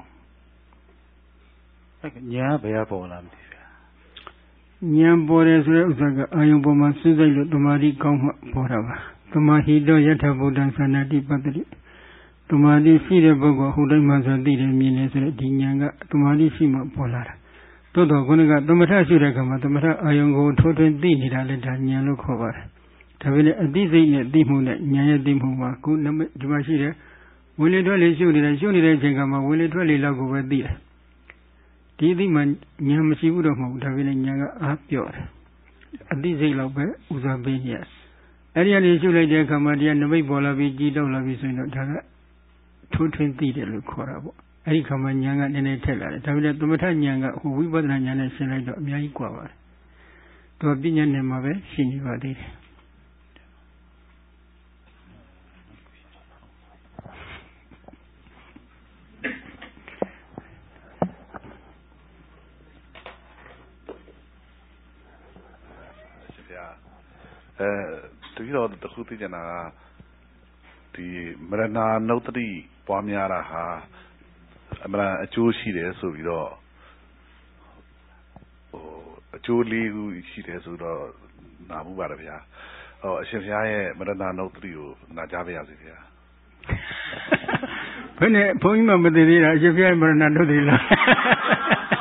Yeah, Beapola. Nyam Bores Usaga, Ayoboma Suza, Domari, Goma, Porava. Tama Hido Yata Buddha Sanati Patri Tumadi Sire Bogo Hudama Zadi Mines Dinyanga Tumadi Sima Polar Toto Gunaga Tomata Surakama Tomata Ayongo Toten Dini Danyalo Kovar Tavile Adizi Dimuna Nyaya Dimuma Kunam Jumashira Will it really shoot it? Shoot it, Jagama, will it really log over there? Didi man Yamasi would have moved having Yaga up your Adizi Lobe Uzabenia. Arian is you like the Kamadia and the Bola Vigi Dola Visino Taga 220 Corabo. Ari Kaman Yanga and a teller. Tavila Tomatan Yanga, who we were Nana Senado Miaquava. To a binyan nemabe, Shinivadi. To you know the Hutijana, the Marana Notary, Pamiara, a Jewish here, so you know, a Julie who she has with Namu Baravia, or Shefia, Marana Notary, Najavia. When a poem of the Shefia Marana Notary.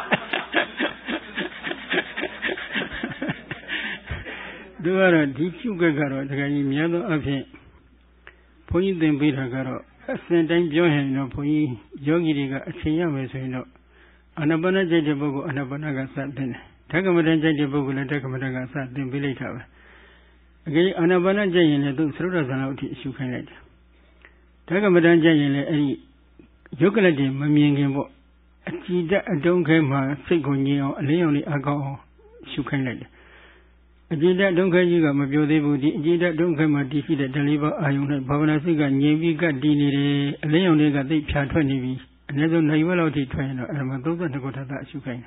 Dora Dichu Gagaro, the Miado of him. Point them Beta Garo, a sentence Johan, Poi, Yogi, a Chiyam, so you know. Anabana Jajabogo, Anabanaga Satin. Tagamadan Jajabogo, and Takamadaga Satin, Village Tower. Again, Anabana Jayan, and those rollers are out, you can let. Tagamadan Jayan, Yokaladi, Mamian, a Chida, a don't come, Sigonio, Leone Ago, you can let. Jida don't get you got my beauty, Jida don't come and defeat the deliver Ion, Pavanasiga, Navy got Dini, Leone got the Chat 20, another Naivalotti trainer, and Madoka to go to that you can.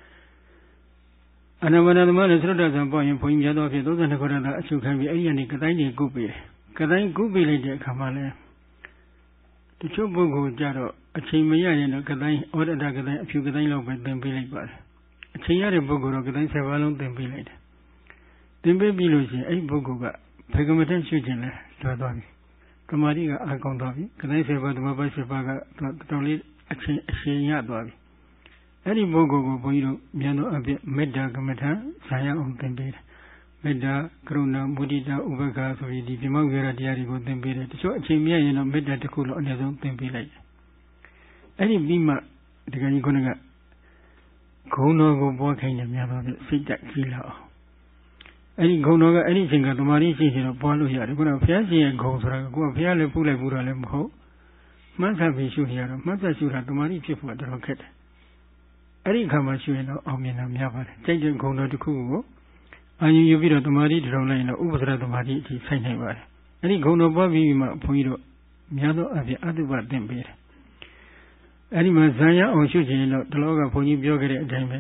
And another man is rather than boy and point Yado, those and go to that you can be a Kadani Gubi. Kadai Gubi lady Kamale. The Chobogo Jaro, a Chimaya and a Kadai, or a Dagadai, a few Kadai with them village bar. A Chayari Bogo, Kadai Savalon, them village. Timbe Bilusi, a Boguga, Pegamentan Sujin, Tadavi. Kamariga Akondavi, can I say about the Mabasipaga, Toli, a Shayadavi. Any Bogo, Boyo, Miano Abbey, Meda Gamata, Saya on Tembe, Meda, Krona, Budita, Ubaga, so the Dimagara Diarigo Tembe, so a Chimia, you know, Meda the cool on his own Tembe. Any Bima, the Ganikonaga, Kono go walking in Miano, sit that killer. Any Gonoga, anything at the Marisi, Polo here, go to Fiasi and go for a Fiale Pula Buralem Ho. Masa shoot here, Masa shoot at the Marichi for the rocket. Any Kamashu, Omina Miava, take the Gono to Kugo. And you beat at the Mari to Rolina, Ubra the Mariti, Saint Never. Any Gono Bobby Puido, Miado of the Aduba Dembe. Any Mazaya or shooting the Loga Pony Biogre Deme.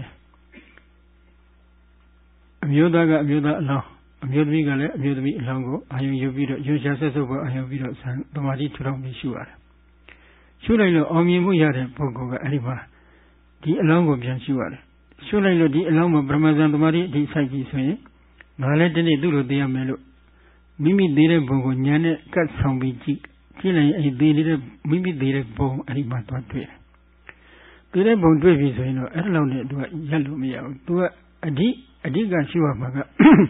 Amyodaga Amyoda Law, Amyodvigale, Amyodvi Longo, I am your video, you just as over I have video, son, the Madi to be sure. Should I know Omimuyare, Pogoga, Aliva, the Alongo Biansuar? Should I know the Alongo Bramazan the Mari, the Saiki Sway? Naletani Duro de Amelo. Mimi dire Bogo, Yane, cut some big killing a dire, Mimi dire Bo, Aliba to a tree. Dire Bon Dwevy, so you know, alone do a yellow meow, do a D. A diga Shiwamaga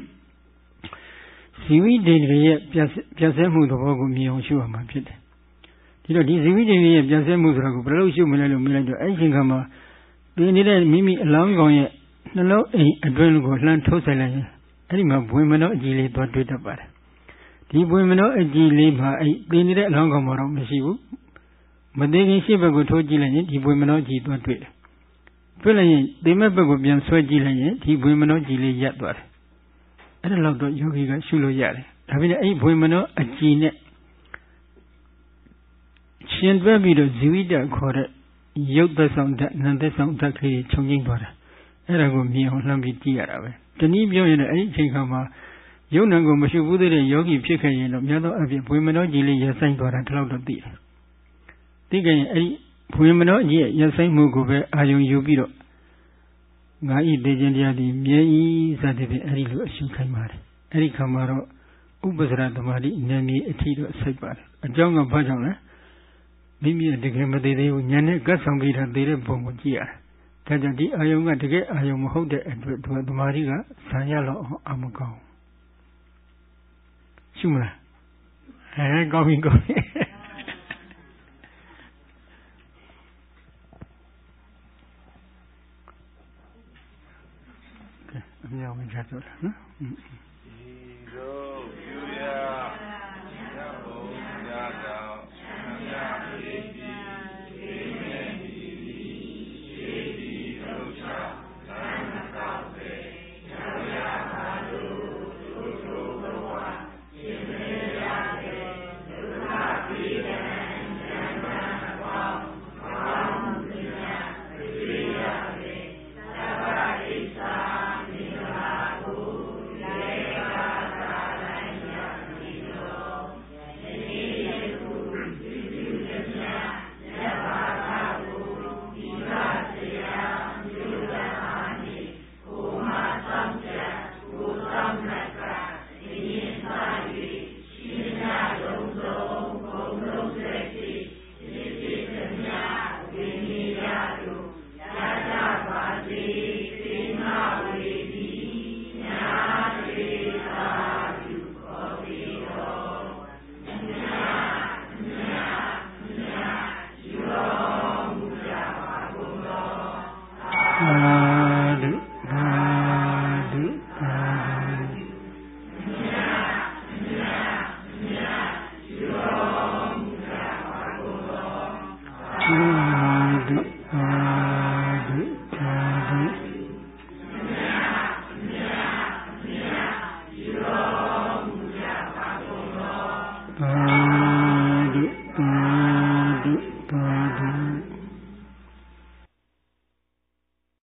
Siwi de Piazemu, the Bogo Mio Shiwama Pit. You know, this immediately Piazemu, Broshu Milano Milano, Aikama, they needed Mimi along going no low a drill go land totally. Anima women of Gili to do the bar. The women of Gili, they needed longer more of Meshivu. But they didn't ship a good to Gilani, the women of G to do it. Filling, they remember would be on Swagilay, he women of Gili Yatwar. I don't love the Yogiga Shulo Yare. Having 8 women of a Gene. She and Baby the Zuida quarter, Yoga sound that none the sound that created changing water. Erago me on Lambi Tiara. The Nibio in the 8 Kama, Yonago Mashu Yogi Pika in the Miado of the women of Gili Yasain Dora Cloud of Deer. Thinking Puimano, Yasai Mugobe, Ayon Yubiro. Nai Dejandia di Miei Sadi Erilu Shukaimar. Eri Camaro, ဥပ္ပစရသမာဓိဉာဏ်ကြီးအထီးတော့စိုက်ပါတယ်အကြောင်းကဘာကြောင့်လဲမိမိတကယ်မသေးသေးဘူးဉာဏ်နဲ့ကပ်ဆောင်ပြီးတာသေးတဲ့ပုံကိုကြည့်ရတယ်ဒါကြောင့်ဒီအာယုံကတကယ်အာယုံမဟုတ်တဲ့အတွက်သူကသမာဓိကဇာရလောက်အောင်အမကောင်းရှုမလားကောင်းပြီကောင်းပြီအမြောက်ဝင်ကြတော့နော်